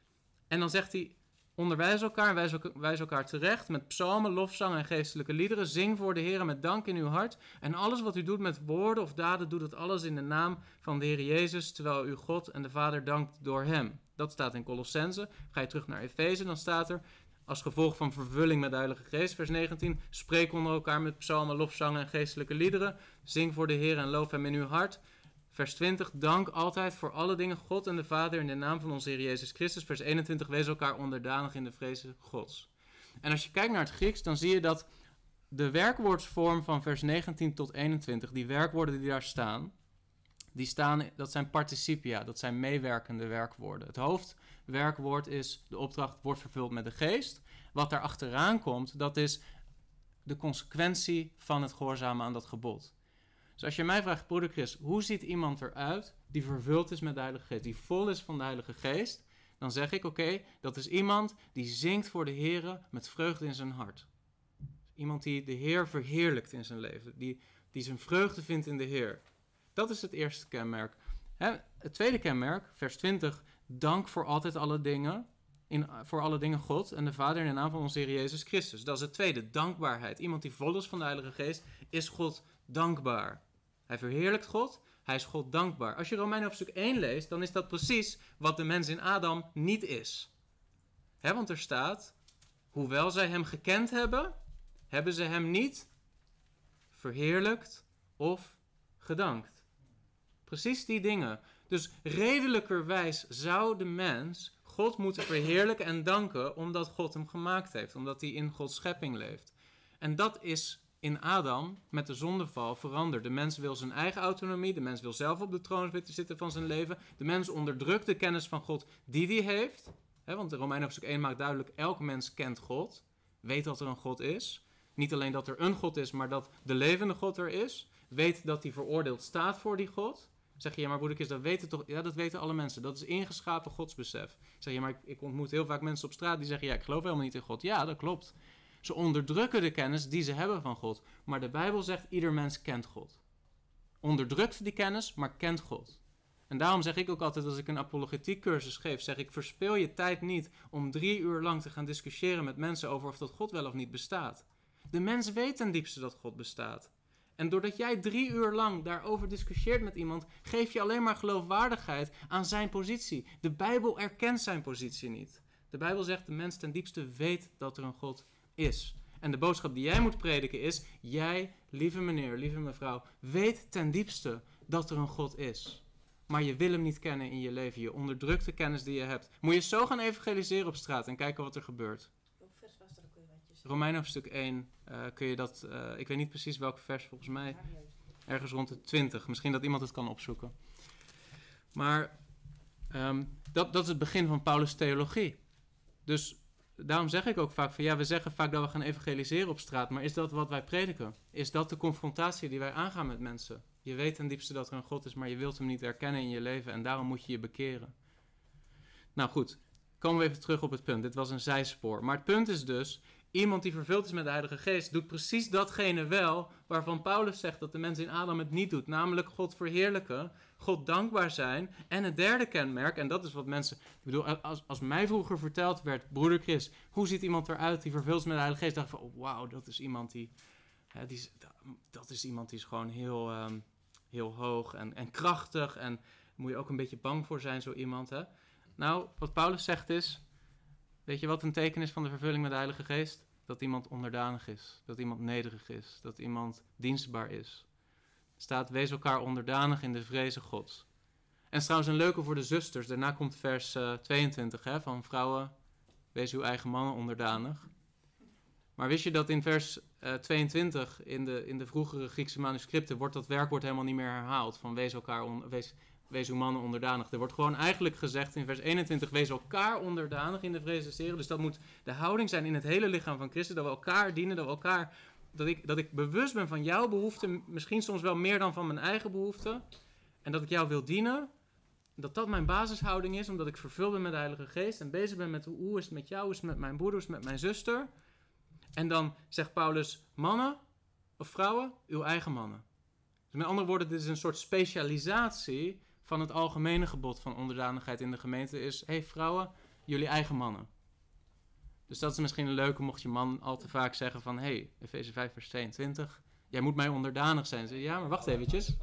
En dan zegt hij, onderwijs elkaar, wijs, elk- wijs elkaar terecht met psalmen, lofzangen en geestelijke liederen. Zing voor de Heer met dank in uw hart. En alles wat u doet met woorden of daden, doe dat alles in de naam van de Heer Jezus, terwijl u God en de Vader dankt door hem. Dat staat in Colossense. Ga je terug naar Efeze, dan staat er, als gevolg van vervulling met de Heilige Geest, vers negentien, spreek onder elkaar met psalmen, lofzangen en geestelijke liederen. Zing voor de Heer en loof hem in uw hart. Vers twintig, dank altijd voor alle dingen God en de Vader in de naam van onze Heer Jezus Christus. Vers eenentwintig, wees elkaar onderdanig in de vrezen Gods. En als je kijkt naar het Grieks, dan zie je dat de werkwoordsvorm van vers negentien tot eenentwintig, die werkwoorden die daar staan, die staan, dat zijn participia, dat zijn meewerkende werkwoorden. Het hoofdwerkwoord is, de opdracht wordt vervuld met de geest. Wat daar achteraan komt, dat is de consequentie van het gehoorzamen aan dat gebod. Dus als je mij vraagt, broeder Chris, hoe ziet iemand eruit die vervuld is met de Heilige Geest, die vol is van de Heilige Geest? Dan zeg ik, oké, okay, dat is iemand die zingt voor de Heer met vreugde in zijn hart. Iemand die de Heer verheerlijkt in zijn leven, die, die zijn vreugde vindt in de Heer. Dat is het eerste kenmerk. Hè? Het tweede kenmerk, vers twintig, dank voor altijd alle dingen, in, voor alle dingen God en de Vader in de naam van onze Heer Jezus Christus. Dat is het tweede, dankbaarheid. Iemand die vol is van de Heilige Geest, is God dankbaar. Hij verheerlijkt God, hij is God dankbaar. Als je Romeinen hoofdstuk één leest, dan is dat precies wat de mens in Adam niet is. Hè, want er staat, hoewel zij hem gekend hebben, hebben ze hem niet verheerlijkt of gedankt. Precies die dingen. Dus redelijkerwijs zou de mens God moeten verheerlijken en danken omdat God hem gemaakt heeft. Omdat hij in Gods schepping leeft. En dat is in Adam met de zondeval veranderd. De mens wil zijn eigen autonomie. De mens wil zelf op de troon zitten van zijn leven. De mens onderdrukt de kennis van God die hij heeft. He, want de Romeinen hoofdstuk één maakt duidelijk, elk mens kent God. Weet dat er een God is. Niet alleen dat er een God is, maar dat de levende God er is. Weet dat hij veroordeeld staat voor die God. Zeg je, ja maar broeder Chris, dat weten toch? Ja, dat weten alle mensen. Dat is ingeschapen godsbesef. Zeg je, maar ik, ik ontmoet heel vaak mensen op straat die zeggen, ja, ik geloof helemaal niet in God. Ja, dat klopt. Ze onderdrukken de kennis die ze hebben van God. Maar de Bijbel zegt, ieder mens kent God. Onderdrukt die kennis, maar kent God. En daarom zeg ik ook altijd, als ik een apologetiek cursus geef, zeg ik, verspil je tijd niet om drie uur lang te gaan discussiëren met mensen over of dat God wel of niet bestaat. De mens weet ten diepste dat God bestaat. En doordat jij drie uur lang daarover discussieert met iemand, geef je alleen maar geloofwaardigheid aan zijn positie. De Bijbel erkent zijn positie niet. De Bijbel zegt, de mens ten diepste weet dat er een God is. En de boodschap die jij moet prediken is, jij, lieve meneer, lieve mevrouw, weet ten diepste dat er een God is. Maar je wil hem niet kennen in je leven. Je onderdrukt de kennis die je hebt. Moet je zo gaan evangeliseren op straat en kijken wat er gebeurt. Welk vers was dat ook weer wat je zei? Romeinen hoofdstuk één, uh, kun je dat, uh, ik weet niet precies welk vers, volgens mij ergens rond de twintig. Misschien dat iemand het kan opzoeken. Maar um, dat, dat is het begin van Paulus' theologie. Dus daarom zeg ik ook vaak van, ja, we zeggen vaak dat we gaan evangeliseren op straat, maar is dat wat wij prediken? Is dat de confrontatie die wij aangaan met mensen? Je weet ten diepste dat er een God is, maar je wilt hem niet erkennen in je leven en daarom moet je je bekeren. Nou goed, komen we even terug op het punt. Dit was een zijspoor. Maar het punt is dus, iemand die vervuld is met de Heilige Geest doet precies datgene wel waarvan Paulus zegt dat de mens in Adam het niet doet. Namelijk God verheerlijken, God dankbaar zijn. En het derde kenmerk, en dat is wat mensen... Ik bedoel, als, als mij vroeger verteld werd, broeder Chris, hoe ziet iemand eruit die vervuld is met de Heilige Geest? Dacht ik van, oh, wauw, dat is iemand die... Hè, die is, dat is iemand die is gewoon heel, um, heel hoog en, en krachtig. En moet je ook een beetje bang voor zijn, zo iemand. Hè? Nou, wat Paulus zegt is... Weet je wat een teken is van de vervulling met de Heilige Geest? Dat iemand onderdanig is. Dat iemand nederig is. Dat iemand dienstbaar is. Er staat, wees elkaar onderdanig in de vrezen Gods. En het is trouwens een leuke voor de zusters. Daarna komt vers uh, tweeëntwintig hè, van vrouwen, wees uw eigen mannen onderdanig. Maar wist je dat in vers uh, tweeëntwintig, in de, in de vroegere Griekse manuscripten, wordt dat werkwoord helemaal niet meer herhaald. Van wees elkaar on, wees, wees uw mannen onderdanig. Er wordt gewoon eigenlijk gezegd in vers eenentwintig, wees elkaar onderdanig in de vrees des Heren. Dus dat moet de houding zijn in het hele lichaam van Christus, dat we elkaar dienen, dat we elkaar, dat ik, dat ik bewust ben van jouw behoeften, misschien soms wel meer dan van mijn eigen behoeften. En dat ik jou wil dienen, dat dat mijn basishouding is, omdat ik vervuld ben met de Heilige Geest en bezig ben met hoe is het met jou, hoe is het met mijn broer, hoe is het met mijn zuster. En dan zegt Paulus, mannen of vrouwen, uw eigen mannen. Dus met andere woorden, dit is een soort specialisatie van het algemene gebod van onderdanigheid in de gemeente is, hé hey, vrouwen, jullie eigen mannen. Dus dat is misschien een leuke, mocht je man al te vaak zeggen van... hé, hey, Efeze vijf vers tweeëntwintig, jij moet mij onderdanig zijn. Zeg, ja, maar wacht eventjes.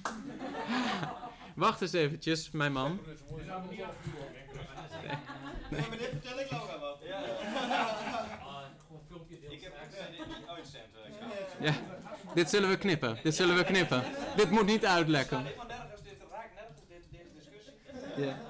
Wacht eens eventjes, mijn man. Dus aan niet afvuren, Nee. Nee. Maar dit vertel ik Laura wat. Ja. Gewoon een filmpje deel. Ik heb het niet uitzend. Ja, dit zullen we knippen. Dit zullen we knippen. Dit moet niet uitlekken. Helemaal nergens, dit raakt nergens dit, deze discussie. Ja.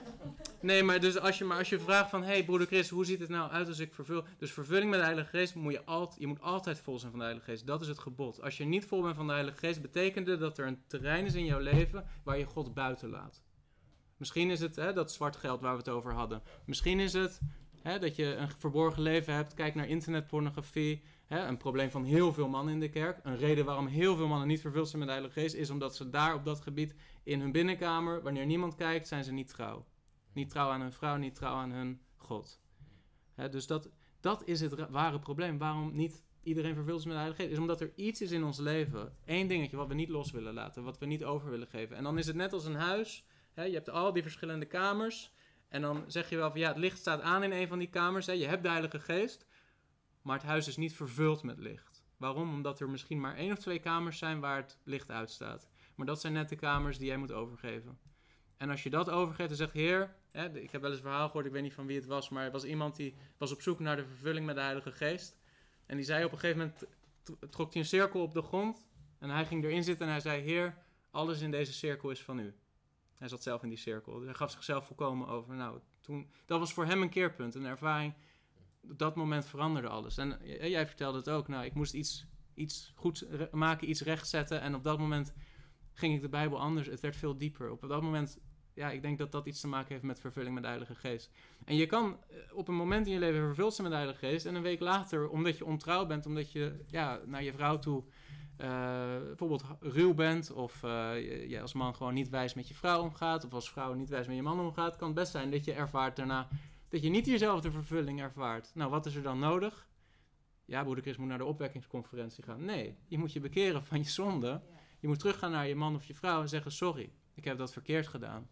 Nee, maar, dus als je, maar als je vraagt van... hé, hey, broeder Chris, hoe ziet het nou uit als ik vervul... Dus vervulling met de Heilige Geest, moet je, altijd, je moet altijd vol zijn van de Heilige Geest. Dat is het gebod. Als je niet vol bent van de Heilige Geest... betekent het dat er een terrein is in jouw leven... waar je God buiten laat. Misschien is het hè, dat zwart geld waar we het over hadden. Misschien is het hè, dat je een verborgen leven hebt. Kijk naar internetpornografie. Hè, een probleem van heel veel mannen in de kerk. Een reden waarom heel veel mannen niet vervuld zijn met de Heilige Geest... is omdat ze daar op dat gebied in hun binnenkamer... wanneer niemand kijkt, zijn ze niet trouw. Niet trouw aan hun vrouw, niet trouw aan hun God. Hè, dus dat, dat is het ra- ware probleem. Waarom niet iedereen vervuld is met de Heilige Geest? Is omdat er iets is in ons leven. Eén dingetje wat we niet los willen laten. Wat we niet over willen geven. En dan is het net als een huis... He, je hebt al die verschillende kamers. En dan zeg je wel van ja, het licht staat aan in een van die kamers. He, je hebt de Heilige Geest. Maar het huis is niet vervuld met licht. Waarom? Omdat er misschien maar één of twee kamers zijn waar het licht uitstaat. Maar dat zijn net de kamers die jij moet overgeven. En als je dat overgeeft en zegt, Heer... He, ik heb wel eens een verhaal gehoord, ik weet niet van wie het was... maar er was iemand die was op zoek naar de vervulling met de Heilige Geest. En die zei op een gegeven moment... trok hij een cirkel op de grond. En hij ging erin zitten en hij zei... Heer, alles in deze cirkel is van u. Hij zat zelf in die cirkel. Dus hij gaf zichzelf volkomen over. Nou, toen, dat was voor hem een keerpunt, een ervaring. Op dat moment veranderde alles. En jij vertelde het ook. Nou, ik moest iets, iets goed re- maken, iets rechtzetten. En op dat moment ging ik de Bijbel anders. Het werd veel dieper. Op dat moment, ja, ik denk dat dat iets te maken heeft met vervulling met de Heilige Geest. En je kan op een moment in je leven vervuld zijn met de Heilige Geest. En een week later, omdat je ontrouw bent, omdat je ja, naar je vrouw toe... Uh, bijvoorbeeld ruw bent of uh, je, je als man gewoon niet wijs met je vrouw omgaat of als vrouw niet wijs met je man omgaat, kan het best zijn dat je ervaart daarna dat je niet diezelfde vervulling ervaart. Nou, wat is er dan nodig? Ja, broeder Chris moet naar de opwekkingsconferentie gaan. Nee, je moet je bekeren van je zonde. Je moet teruggaan naar je man of je vrouw en zeggen sorry, ik heb dat verkeerd gedaan.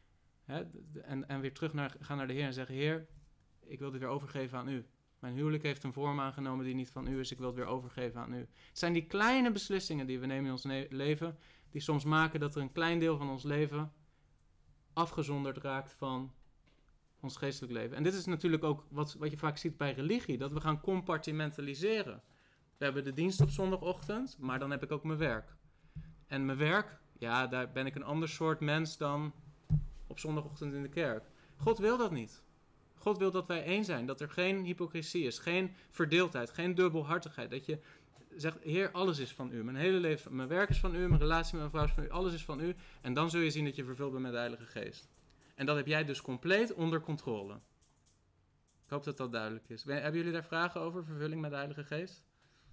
Hè? En, en weer terug naar, gaan naar de Heer en zeggen, Heer, ik wil dit weer overgeven aan u. Mijn huwelijk heeft een vorm aangenomen die niet van u is. Ik wil het weer overgeven aan u. Het zijn die kleine beslissingen die we nemen in ons ne- leven... die soms maken dat er een klein deel van ons leven... afgezonderd raakt van ons geestelijk leven. En dit is natuurlijk ook wat, wat je vaak ziet bij religie. Dat we gaan compartimentaliseren. We hebben de dienst op zondagochtend, maar dan heb ik ook mijn werk. En mijn werk, ja, daar ben ik een ander soort mens dan op zondagochtend in de kerk. God wil dat niet. God wil dat wij één zijn, dat er geen hypocrisie is, geen verdeeldheid, geen dubbelhartigheid. Dat je zegt, Heer, alles is van u. Mijn hele leven, mijn werk is van u, mijn relatie met mijn vrouw is van u, alles is van u. En dan zul je zien dat je vervuld bent met de Heilige Geest. En dat heb jij dus compleet onder controle. Ik hoop dat dat duidelijk is. Hebben jullie daar vragen over, vervulling met de Heilige Geest?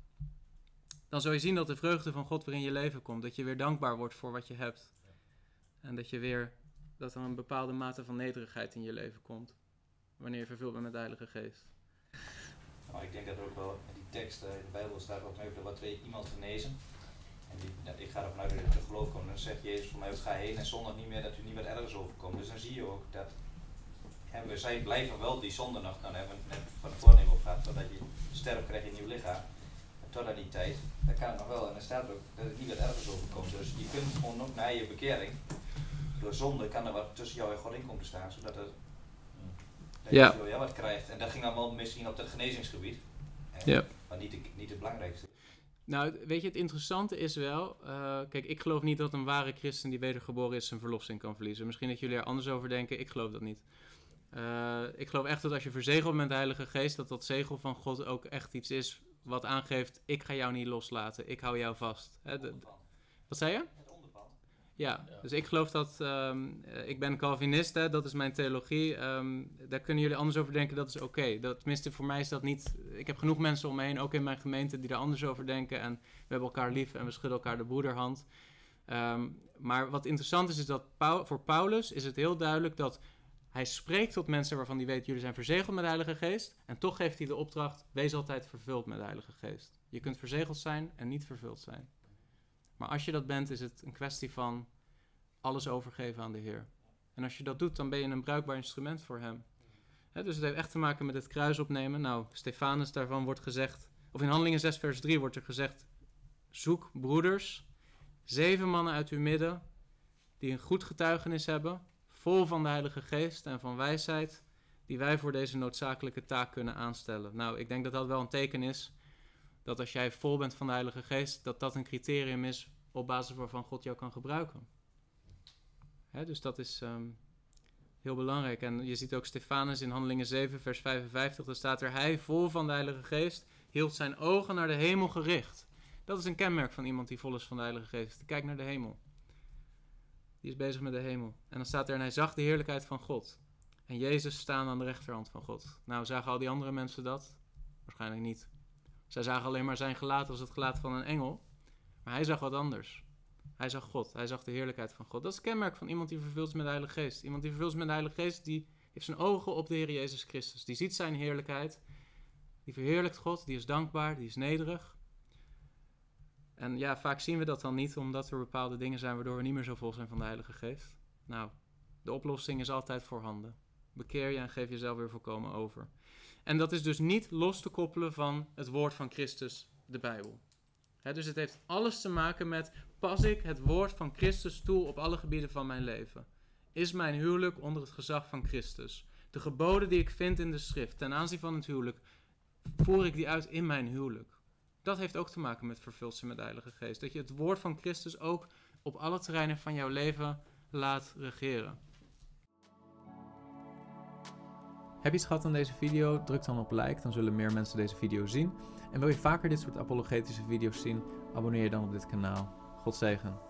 Dan zul je zien dat de vreugde van God weer in je leven komt. Dat je weer dankbaar wordt voor wat je hebt. En dat je weer, dat er een bepaalde mate van nederigheid in je leven komt. Wanneer je vervuld bent met de Heilige Geest. Nou, ik denk dat er ook wel in die tekst, uh, in de Bijbel staat ook even wat twee iemand genezen. En die, nou, ik ga ervan uit dat je te geloof komt. Dan zegt Jezus voor mij, ga heen en zondag niet meer dat u niet wat ergens overkomt. Dus dan zie je ook dat, en we zij blijven wel die zonde nog, dan hebben we het net van de voornemen op gehad, totdat je sterft krijg je een nieuw lichaam. En tot aan die tijd, dat kan het nog wel. En dan staat er ook dat het niet wat ergens overkomt. Dus je kunt gewoon ook na je bekering, door zonde kan er wat tussen jou en God in komen te staan, zodat er dat ja. je zo, ja, wat krijgt. En dat ging allemaal misschien op het genezingsgebied. En, ja. Maar niet, de, niet het belangrijkste. Nou, weet je, het interessante is wel... Uh, kijk, ik geloof niet dat een ware christen die wedergeboren is zijn verlossing kan verliezen. Misschien dat jullie er anders over denken. Ik geloof dat niet. Uh, ik geloof echt dat als je verzegeld bent met de Heilige Geest... dat dat zegel van God ook echt iets is wat aangeeft... ik ga jou niet loslaten, ik hou jou vast. Hè, de, de, wat zei je? Ja, ja, dus ik geloof dat, um, ik ben Calvinist, hè, dat is mijn theologie. Um, daar kunnen jullie anders over denken, dat is oké. Okay. Tenminste, voor mij is dat niet... Ik heb genoeg mensen om me heen, ook in mijn gemeente, die daar anders over denken. En we hebben elkaar lief en we schudden elkaar de broederhand. Um, maar wat interessant is, is dat Paul, voor Paulus is het heel duidelijk dat hij spreekt tot mensen waarvan hij weet, jullie zijn verzegeld met de Heilige Geest. En toch geeft hij de opdracht, wees altijd vervuld met de Heilige Geest. Je kunt verzegeld zijn en niet vervuld zijn. Maar als je dat bent, is het een kwestie van alles overgeven aan de Heer. En als je dat doet, dan ben je een bruikbaar instrument voor hem. He, dus het heeft echt te maken met het kruis opnemen. Nou, Stefanus, daarvan wordt gezegd, of in Handelingen zes vers drie wordt er gezegd, zoek broeders, zeven mannen uit uw midden, die een goed getuigenis hebben, vol van de Heilige Geest en van wijsheid, die wij voor deze noodzakelijke taak kunnen aanstellen. Nou, ik denk dat dat wel een teken is, dat als jij vol bent van de Heilige Geest, dat dat een criterium is op basis waarvan God jou kan gebruiken. He, dus dat is um, heel belangrijk. En je ziet ook Stefanus in Handelingen zeven vers vijfenvijftig, daar staat er, hij vol van de Heilige Geest hield zijn ogen naar de hemel gericht. Dat is een kenmerk van iemand die vol is van de Heilige Geest. Kijk naar de hemel. Die is bezig met de hemel. En dan staat er, en hij zag de heerlijkheid van God. En Jezus staan aan de rechterhand van God. Nou, zagen al die andere mensen dat? Waarschijnlijk niet. Zij zagen alleen maar zijn gelaat als het gelaat van een engel. Maar hij zag wat anders. Hij zag God. Hij zag de heerlijkheid van God. Dat is het kenmerk van iemand die vervuld is met de Heilige Geest. Iemand die vervuld is met de Heilige Geest, die heeft zijn ogen op de Heer Jezus Christus. Die ziet zijn heerlijkheid. Die verheerlijkt God. Die is dankbaar. Die is nederig. En ja, vaak zien we dat dan niet, omdat er bepaalde dingen zijn waardoor we niet meer zo vol zijn van de Heilige Geest. Nou, de oplossing is altijd voorhanden. Bekeer je en geef jezelf weer volkomen over. En dat is dus niet los te koppelen van het woord van Christus, de Bijbel. He, dus het heeft alles te maken met, pas ik het woord van Christus toe op alle gebieden van mijn leven? Is mijn huwelijk onder het gezag van Christus? De geboden die ik vind in de schrift ten aanzien van het huwelijk, voer ik die uit in mijn huwelijk? Dat heeft ook te maken met vervuld zijn met de Heilige Geest. Dat je het woord van Christus ook op alle terreinen van jouw leven laat regeren. Heb je iets gehad aan deze video? Druk dan op like, dan zullen meer mensen deze video zien. En wil je vaker dit soort apologetische video's zien? Abonneer je dan op dit kanaal. God zegen.